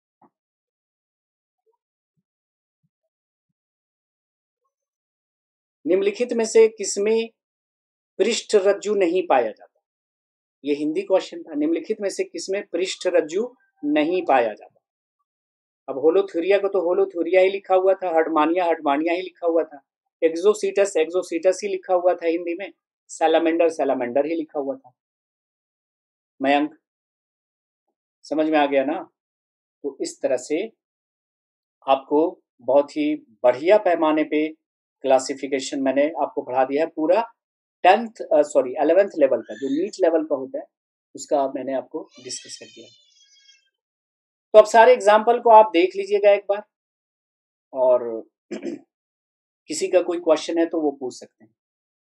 निम्नलिखित में से किसमें पृष्ठ रज्जु नहीं पाया जाता? ये हिंदी क्वेश्चन था। निम्नलिखित में से किसमें पृष्ठ रज्जु नहीं पाया जाता? अब होलोथ्यूरिया को तो होलोथ्यूरिया ही लिखा हुआ था, हडमानिया हडमानिया ही लिखा हुआ था, एक्सोसीटस एक्सोसीटस ही लिखा हुआ था हिंदी में, सैलामेंडर सैलामेंडर ही लिखा हुआ था। मयंक समझ में आ गया ना? तो इस तरह से आपको बहुत ही बढ़िया पैमाने पे क्लासिफिकेशन मैंने आपको पढ़ा दिया है। पूरा टेंथ सॉरी एलेवेंथ लेवल का जो नीट लेवल का होता है उसका मैंने आपको डिस्कस कर दिया। तो अब सारे एग्जाम्पल को आप देख लीजिएगा एक बार, और किसी का कोई क्वेश्चन है तो वो पूछ सकते हैं।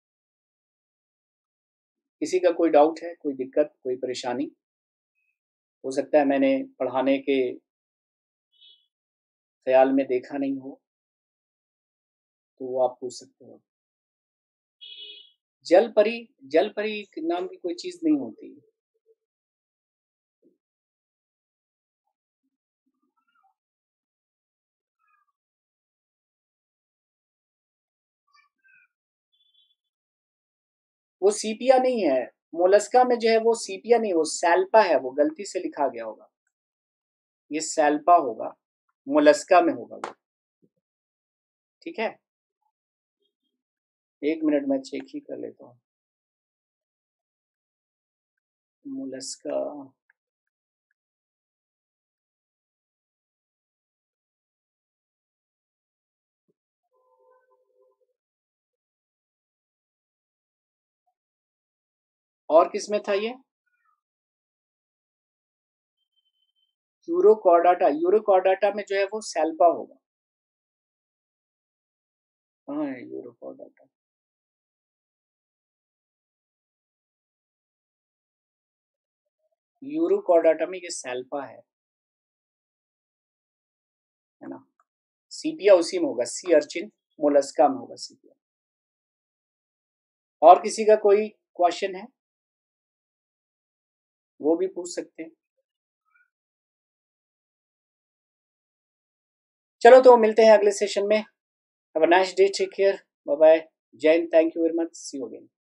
किसी का कोई डाउट है, कोई दिक्कत, कोई परेशानी, हो सकता है मैंने पढ़ाने के ख्याल में देखा नहीं हो, तो वो आप पूछ सकते हो। जल परी, जल परी नाम की कोई चीज नहीं होती। वो सीपिया नहीं है, मोलस्का में जो है वो सीपिया नहीं, वो सैल्पा है, वो गलती से लिखा गया होगा, ये सैल्पा होगा, मोलस्का में होगा वो। ठीक है, एक मिनट में चेक ही कर लेता हूँ। मोलस्का, और किसमें था ये? यूरोकॉर्डाटा, यूरोकॉर्डाटा में जो है वो सैल्पा होगा। हाँ यूरोकॉर्डाटा, यूरोकॉर्डाटा में ये सैल्पा है, है ना। सीपिया उसी में होगा, सी अर्चिन मोलस्का में होगा सीपिया। और किसी का कोई क्वेश्चन है वो भी पूछ सकते हैं। चलो तो मिलते हैं अगले सेशन में। Have a nice day, take care, bye bye, Jai Hind, thank you very much, see you again.